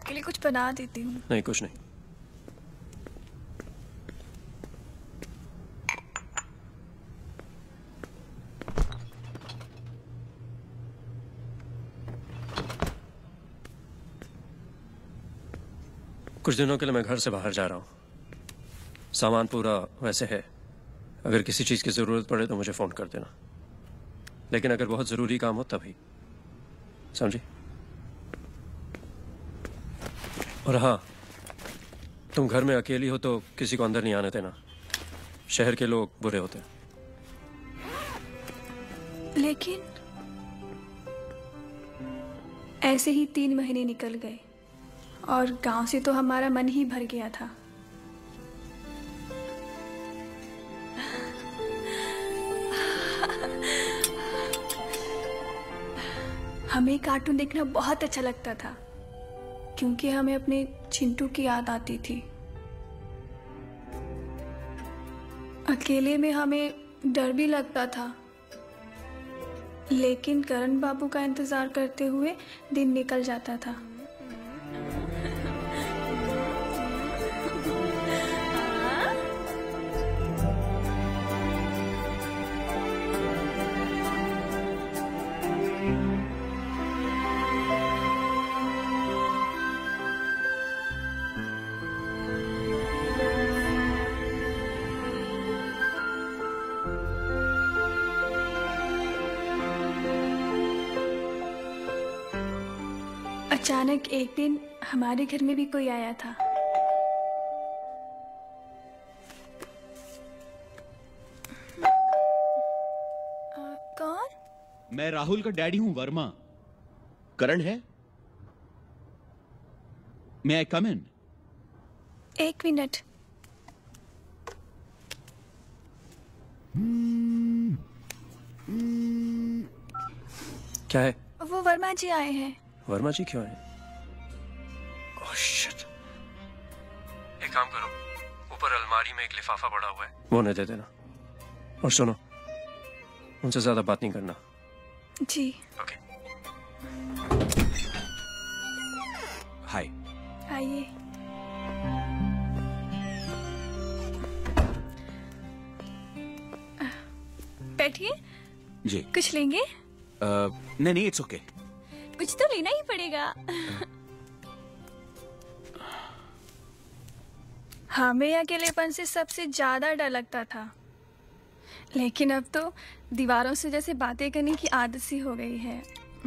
Speaker 15: आपके लिए कुछ बना देती हूँ।
Speaker 8: नहीं, कुछ नहीं। कुछ दिनों के लिए मैं घर से बाहर जा रहा हूँ। सामान पूरा वैसे है, अगर किसी चीज़ की ज़रूरत पड़े तो मुझे फ़ोन कर देना, लेकिन अगर बहुत ज़रूरी काम हो तभी, समझी? और हाँ, तुम घर में अकेली हो तो किसी को अंदर नहीं आने देना। शहर के लोग बुरे होते हैं।
Speaker 15: लेकिन ऐसे ही तीन महीने निकल गए और गांव से तो हमारा मन ही भर गया था। हमें कार्टून देखना बहुत अच्छा लगता था क्योंकि हमें अपने चिंटू की याद आती थी। अकेले में हमें डर भी लगता था, लेकिन करण बाबू का इंतजार करते हुए दिन निकल जाता था। अचानक एक दिन हमारे घर में भी कोई आया था। आ, कौन?
Speaker 6: मैं राहुल का डैडी हूं, वर्मा। करण है? May I come in?
Speaker 15: एक मिनट।
Speaker 8: क्या है?
Speaker 15: वो वर्मा जी आए हैं।
Speaker 8: वर्मा जी क्यों आए? Oh shit. एक काम करो, ऊपर अलमारी में एक लिफाफा पड़ा हुआ है, वो उन्हें दे देना। और सुनो, उनसे ज्यादा बात नहीं करना।
Speaker 15: जी।
Speaker 8: ओके।
Speaker 6: हाय।
Speaker 15: आइए। बैठिए।
Speaker 6: जी।
Speaker 15: कुछ लेंगे?
Speaker 6: आ, नहीं नहीं, इट्स ओके।
Speaker 15: कुछ तो लेना ही पड़ेगा। हमें अकेलेपन से सबसे ज्यादा डर लगता था, लेकिन अब तो दीवारों से जैसे बातें करने की आदत सी हो गई है।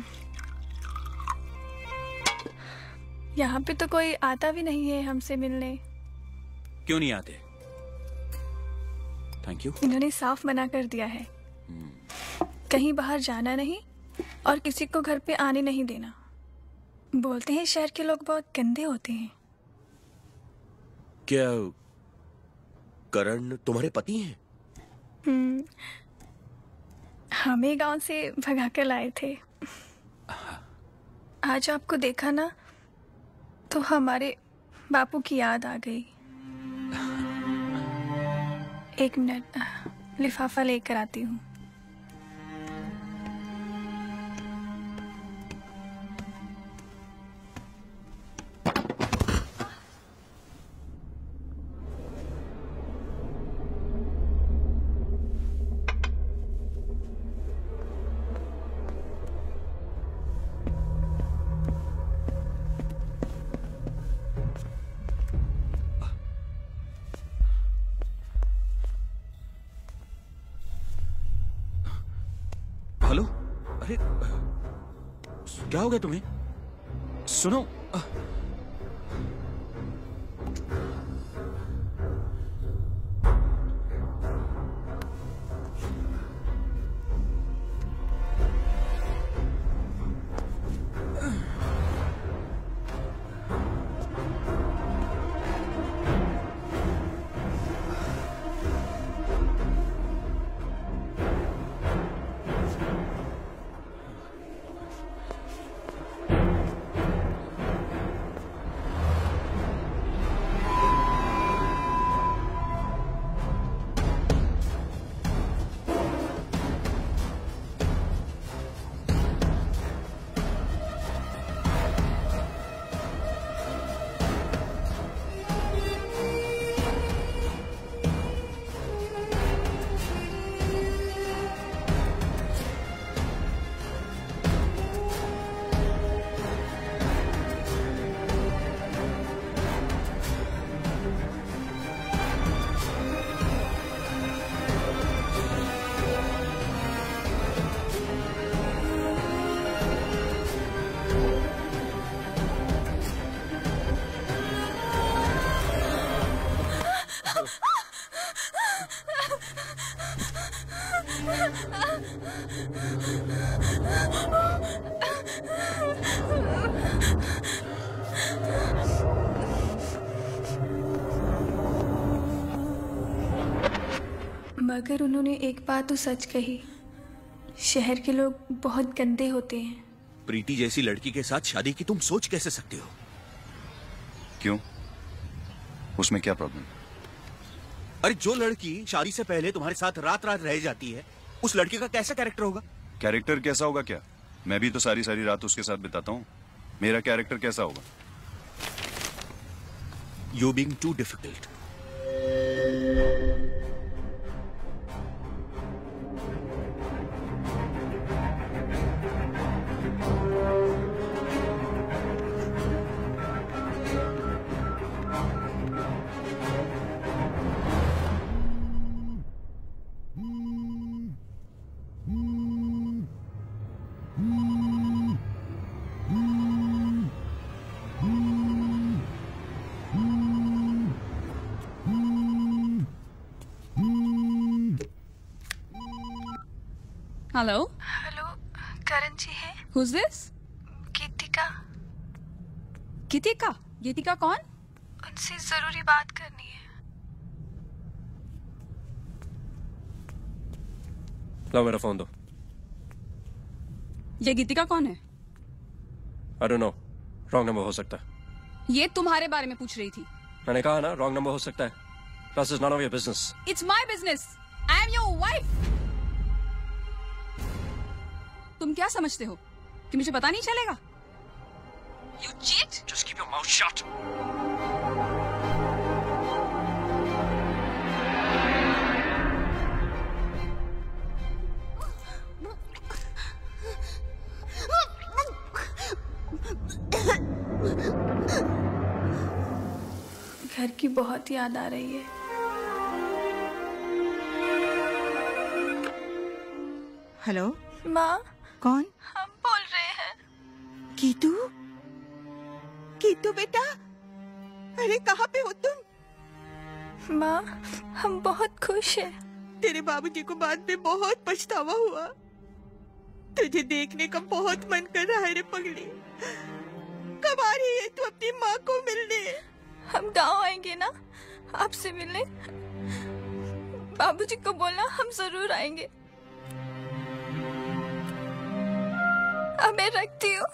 Speaker 15: यहाँ पे तो कोई आता भी नहीं है हमसे मिलने।
Speaker 6: क्यों नहीं आते? Thank you.
Speaker 15: इन्होंने साफ मना कर दिया है, कहीं बाहर जाना नहीं और किसी को घर पे आने नहीं देना। बोलते हैं शहर के लोग बहुत गंदे होते हैं।
Speaker 6: क्या करण तुम्हारे पति हैं?
Speaker 15: हम्म, हमें गांव से भगा कर लाए थे। आज आपको देखा ना तो हमारे बापू की याद आ गई। एक मिनट, लिफाफा लेकर आती हूँ।
Speaker 6: हेलो, अरे क्या हो गया तुम्हें? सुनो,
Speaker 15: मगर उन्होंने एक बात तो सच कही, शहर के लोग बहुत गंदे होते हैं।
Speaker 6: प्रीति जैसी लड़की के साथ शादी की तुम सोच कैसे सकते हो?
Speaker 1: क्यों? उसमें क्या प्रॉब्लम?
Speaker 6: अरे जो लड़की शादी से पहले तुम्हारे साथ रात रात रह जाती है, उस लड़की का कैसा कैरेक्टर होगा?
Speaker 1: कैरेक्टर कैसा होगा क्या? मैं भी तो सारी सारी रात उसके साथ बिताता हूँ। मेरा कैरेक्टर कैसा होगा?
Speaker 6: You being too difficult.
Speaker 18: Hello
Speaker 15: hello, Karan ji है?
Speaker 18: Who's this?
Speaker 15: गीतिका।
Speaker 18: गीतिका? गीतिका कौन?
Speaker 15: उनसे जरूरी बात करनी है।
Speaker 8: लो मेरा फोन दो।
Speaker 18: ये गीतिका कौन है?
Speaker 8: I don't know. Wrong number हो सकता है।
Speaker 18: ये तुम्हारे बारे में पूछ रही थी।
Speaker 8: मैंने कहा ना रॉन्ग नंबर हो सकता है। Plus it's none of your business.
Speaker 18: It's my business. I am your wife. तुम क्या समझते हो कि मुझे पता नहीं चलेगा? You cheat?
Speaker 8: Just keep your mouth shut.
Speaker 15: घर की बहुत याद आ रही है।
Speaker 14: हेलो
Speaker 15: माँ,
Speaker 14: कौन?
Speaker 15: हम बोल रहे हैं।
Speaker 14: कीतू? कीतू बेटा, अरे कहाँ पे हो तुम?
Speaker 15: माँ, हम बहुत खुश हैं।
Speaker 14: तेरे बाबूजी को बाद में बहुत पछतावा हुआ। तुझे देखने का बहुत मन कर रहा है रे पगली। कब आ रही है तू अपनी माँ को मिलने?
Speaker 15: हम गांव आएंगे ना आपसे मिलने। बाबूजी को बोलना हम जरूर आएंगे। अब मैं रखती हूँ।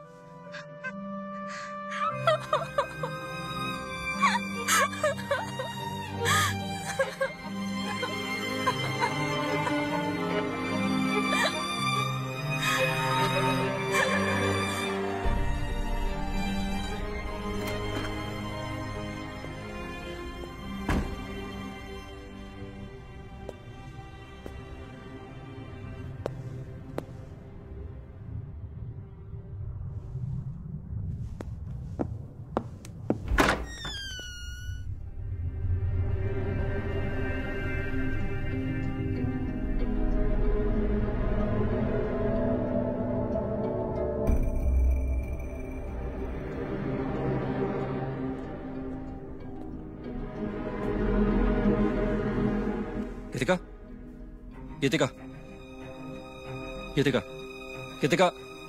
Speaker 8: Geetika? Geetika? Geetika? Geetika?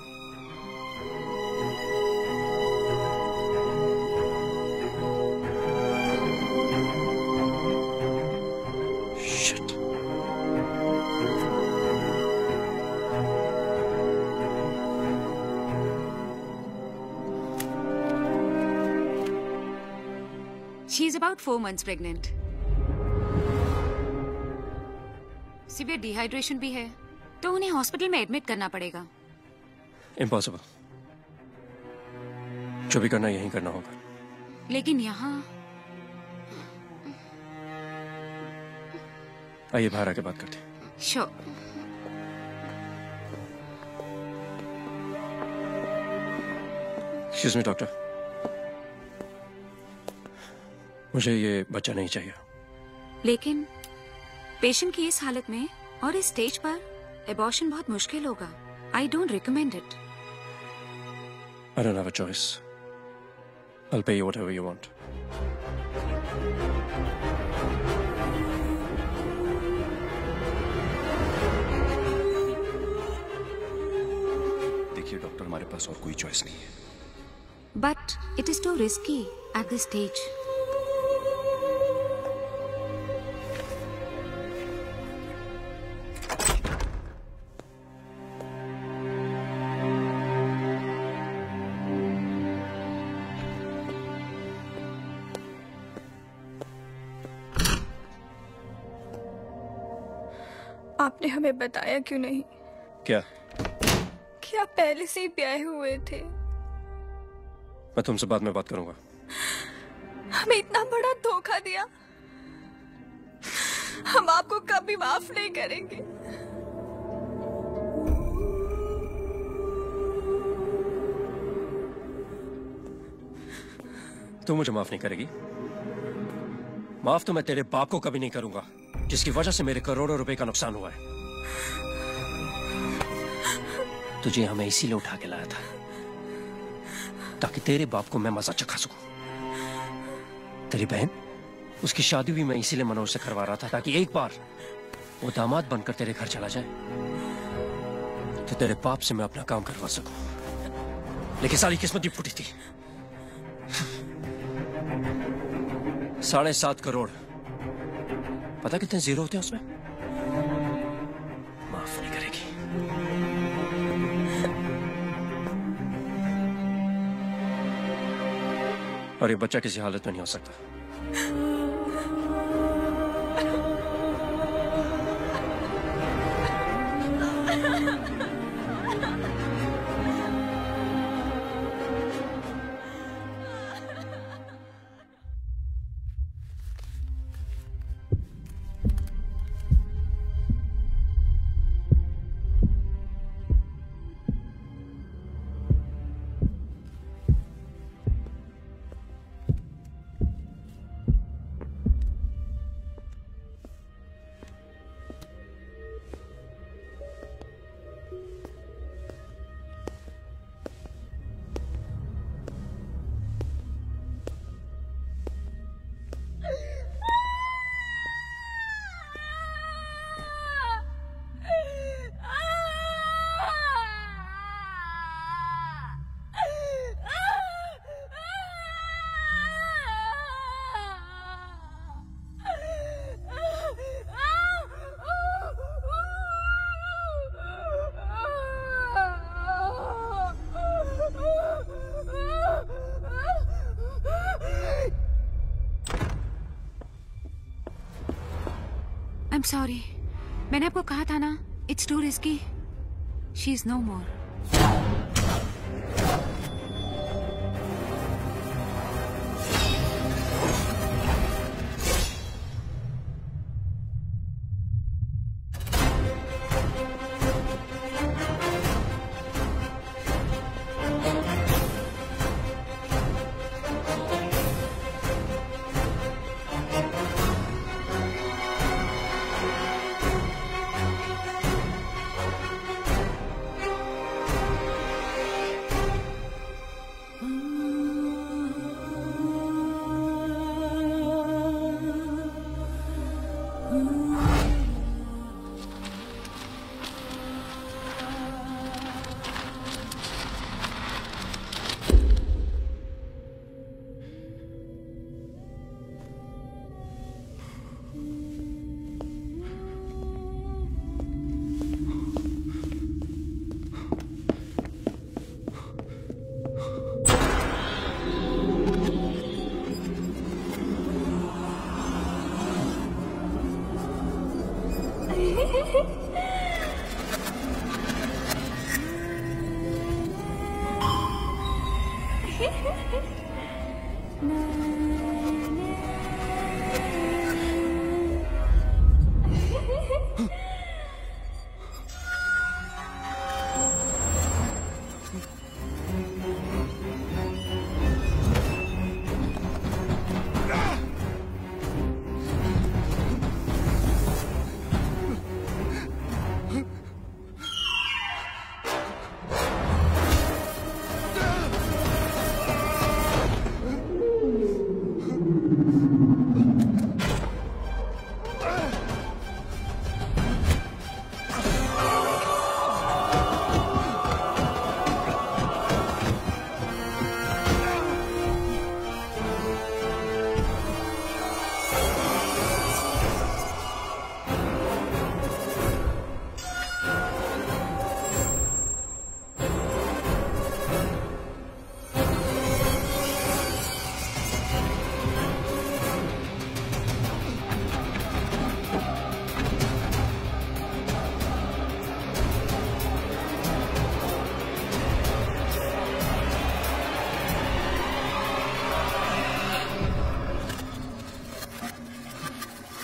Speaker 8: Shit.
Speaker 19: She is about four months pregnant. Severe dehydration भी है, तो उन्हें हॉस्पिटल में एडमिट करना पड़ेगा।
Speaker 8: इम्पॉसिबल। जो भी करना यहीं करना होगा।
Speaker 19: लेकिन यहाँ
Speaker 8: आइए बाहर आके बात करते हैं।
Speaker 19: श्योर।
Speaker 8: एक्सक्यूज मी डॉक्टर, मुझे ये बच्चा नहीं चाहिए।
Speaker 19: लेकिन पेशेंट की इस हालत में और इस स्टेज पर एबॉर्शन बहुत मुश्किल होगा। I don't recommend it.
Speaker 8: I don't have a choice. I'll pay you whatever you want.
Speaker 1: देखिए डॉक्टर, हमारे पास और कोई चॉइस नहीं है.
Speaker 19: But it is too risky at this stage.
Speaker 15: आपने हमें बताया क्यों नहीं
Speaker 8: क्या?
Speaker 15: कि आप पहले से ही ब्याहे हुए थे?
Speaker 8: मैं तुमसे बाद में बात करूंगा.
Speaker 15: हमें इतना बड़ा धोखा दिया, हम आपको कभी माफ नहीं करेंगे.
Speaker 8: तू मुझे माफ नहीं करेगी? माफ तो मैं तेरे बाप को कभी नहीं करूंगा, जिसकी वजह से मेरे करोड़ों रुपए का नुकसान हुआ है. तुझे हमें इसीलिए उठा के लाया था ताकि तेरे बाप को मैं मजा चखा सकूं. तेरी बहन, उसकी शादी भी मैं इसीलिए मनोज से करवा रहा था ताकि एक बार वो दामाद बनकर तेरे घर चला जाए तो तेरे बाप से मैं अपना काम करवा सकूं. लेकिन सारी किस्मत ही फूटी थी. साढ़े सात करोड़, पता कितने जीरो होते हैं उसमें? माफ नहीं करेगी. और ये बच्चा किसी हालत में नहीं हो सकता.
Speaker 19: I'm sorry. मैंने आपको कहा था ना, it's too risky. She is no more.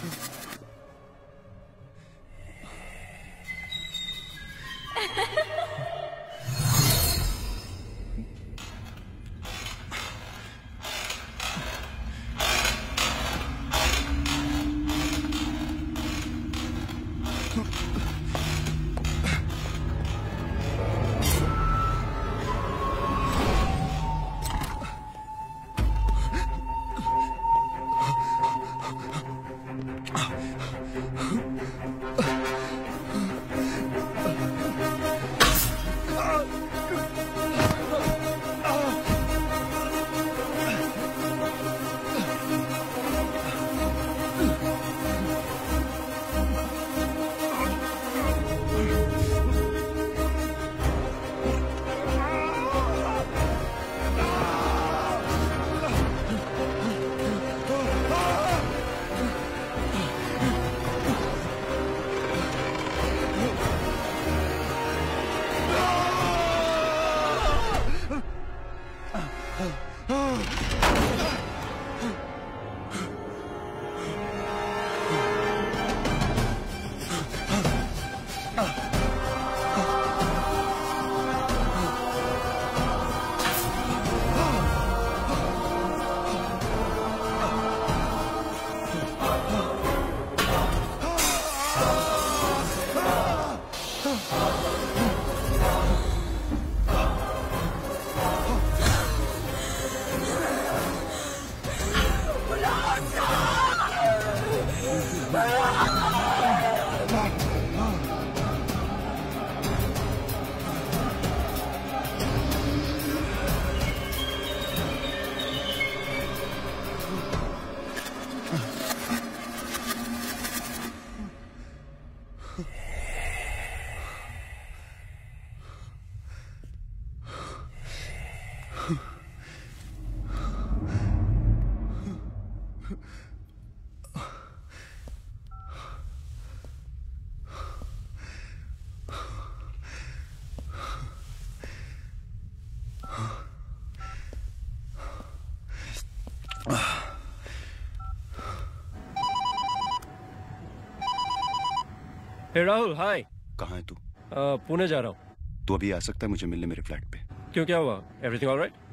Speaker 8: हे राहुल, हाय।
Speaker 1: कहाँ है तू?
Speaker 8: uh, पुणे जा रहा हूँ।
Speaker 1: तू अभी आ सकता है मुझे मिलने मेरे फ्लैट पे?
Speaker 8: क्यों, क्या हुआ? Everything all right?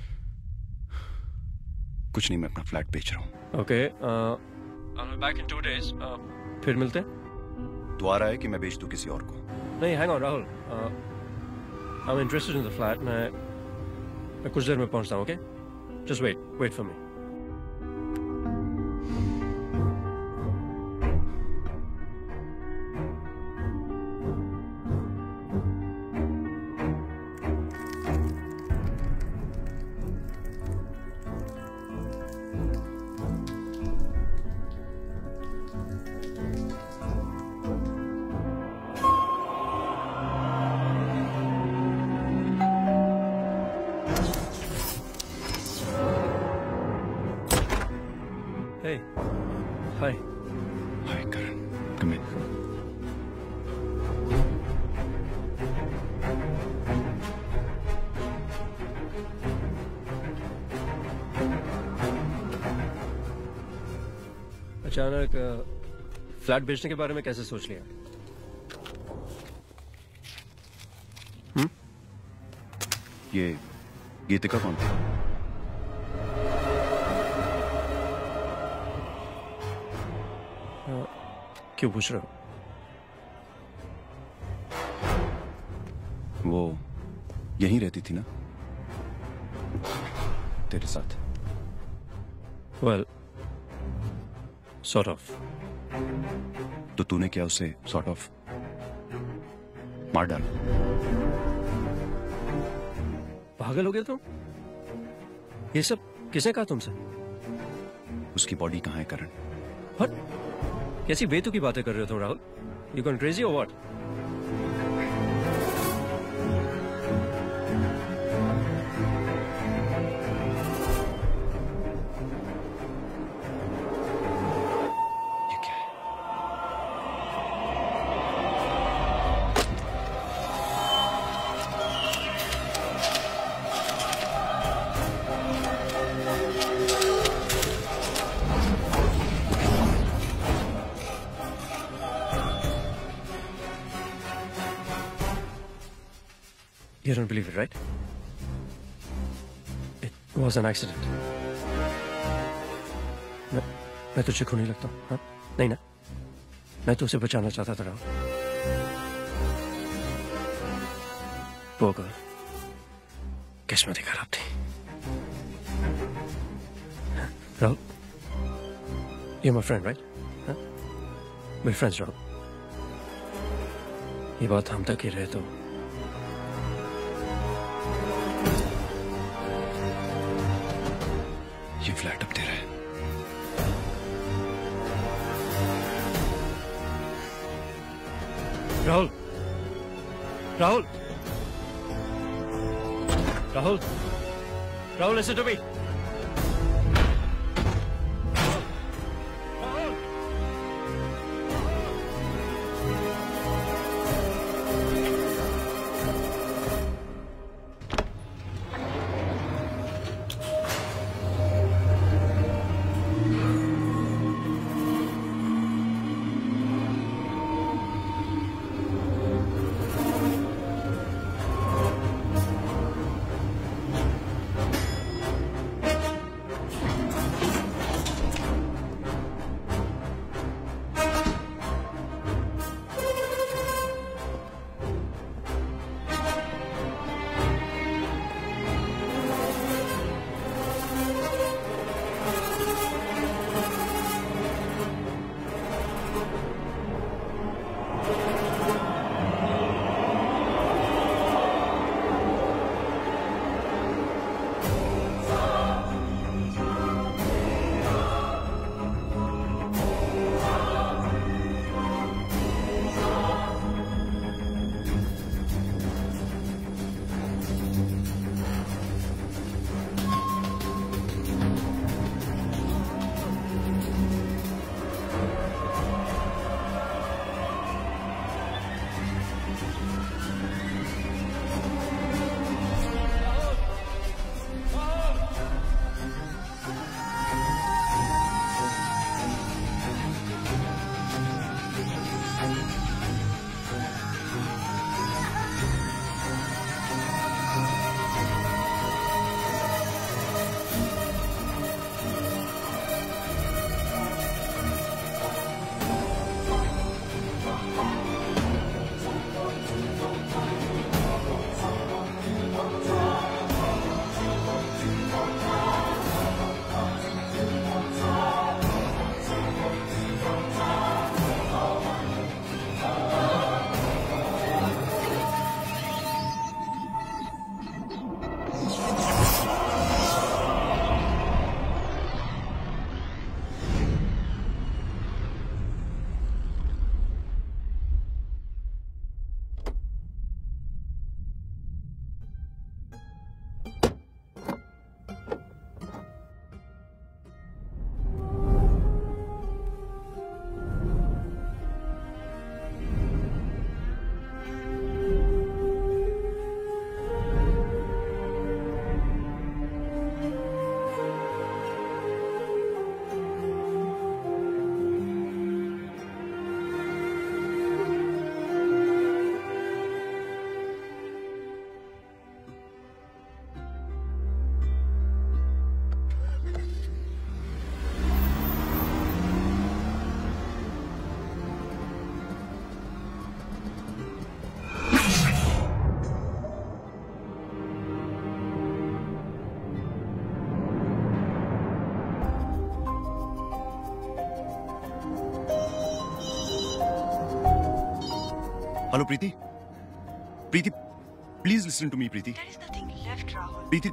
Speaker 1: कुछ नहीं, मैं अपना फ्लैट बेच रहा हूँ।
Speaker 8: Okay, I will be back in two days. फिर मिलते हैं।
Speaker 1: तू आ रहा है कि मैं बेच दूँ किसी और को?
Speaker 8: नहीं, hang on Rahul, I am interested in the flat. मैं मैं कुछ देर में पहुँचता हूँ। Okay, just wait wait for me. Hey. Hi.
Speaker 1: Hi, Karan. Come in.
Speaker 8: अचानक फ्लैट बेचने के बारे में कैसे सोच लिया? हम्म?
Speaker 1: ये गीतिका कौन थी?
Speaker 8: क्यों पूछ रहे हो?
Speaker 1: वो यहीं रहती थी ना तेरे साथ?
Speaker 8: Well, sort of.
Speaker 1: तो तूने क्या उसे sort of मार डाला?
Speaker 8: पागल हो गए तुम? ये सब किसने कहा तुमसे?
Speaker 1: उसकी बॉडी कहाँ है करण?
Speaker 8: What? कैसी बेतु की बातें कर रहे हो तुम Rahul? You gone crazy or what?
Speaker 1: ये क्या है?
Speaker 8: You don't believe it, right? It was an accident. मैं मैं तुझे खूनी लगता हूँ, हाँ? नहीं ना? मैं तो उसे बचाना चाहता था राहुल। Poor girl. किस्मत ही खराब थी। Rahul, you're my friend, right? हाँ? We're friends, Rahul. ये बात हम तक ही रहे तो
Speaker 1: ये फ्लैट अब तेरा है।
Speaker 8: Rahul, Rahul, Rahul, Rahul, listen to me.
Speaker 1: Hello Preeti, Preeti, please listen to me Preeti.
Speaker 4: There is nothing left, Rahul.
Speaker 1: Preeti,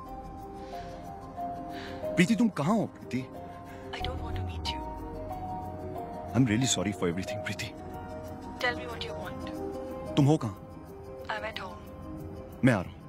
Speaker 1: Preeti तुम कहाँ हो प्रीति?
Speaker 4: I don't want to meet you.
Speaker 1: I'm really sorry for everything Preeti.
Speaker 4: Tell me what you want.
Speaker 1: तुम हो कहाँ?
Speaker 4: I'm at home.
Speaker 1: मैं आ रहा हूँ।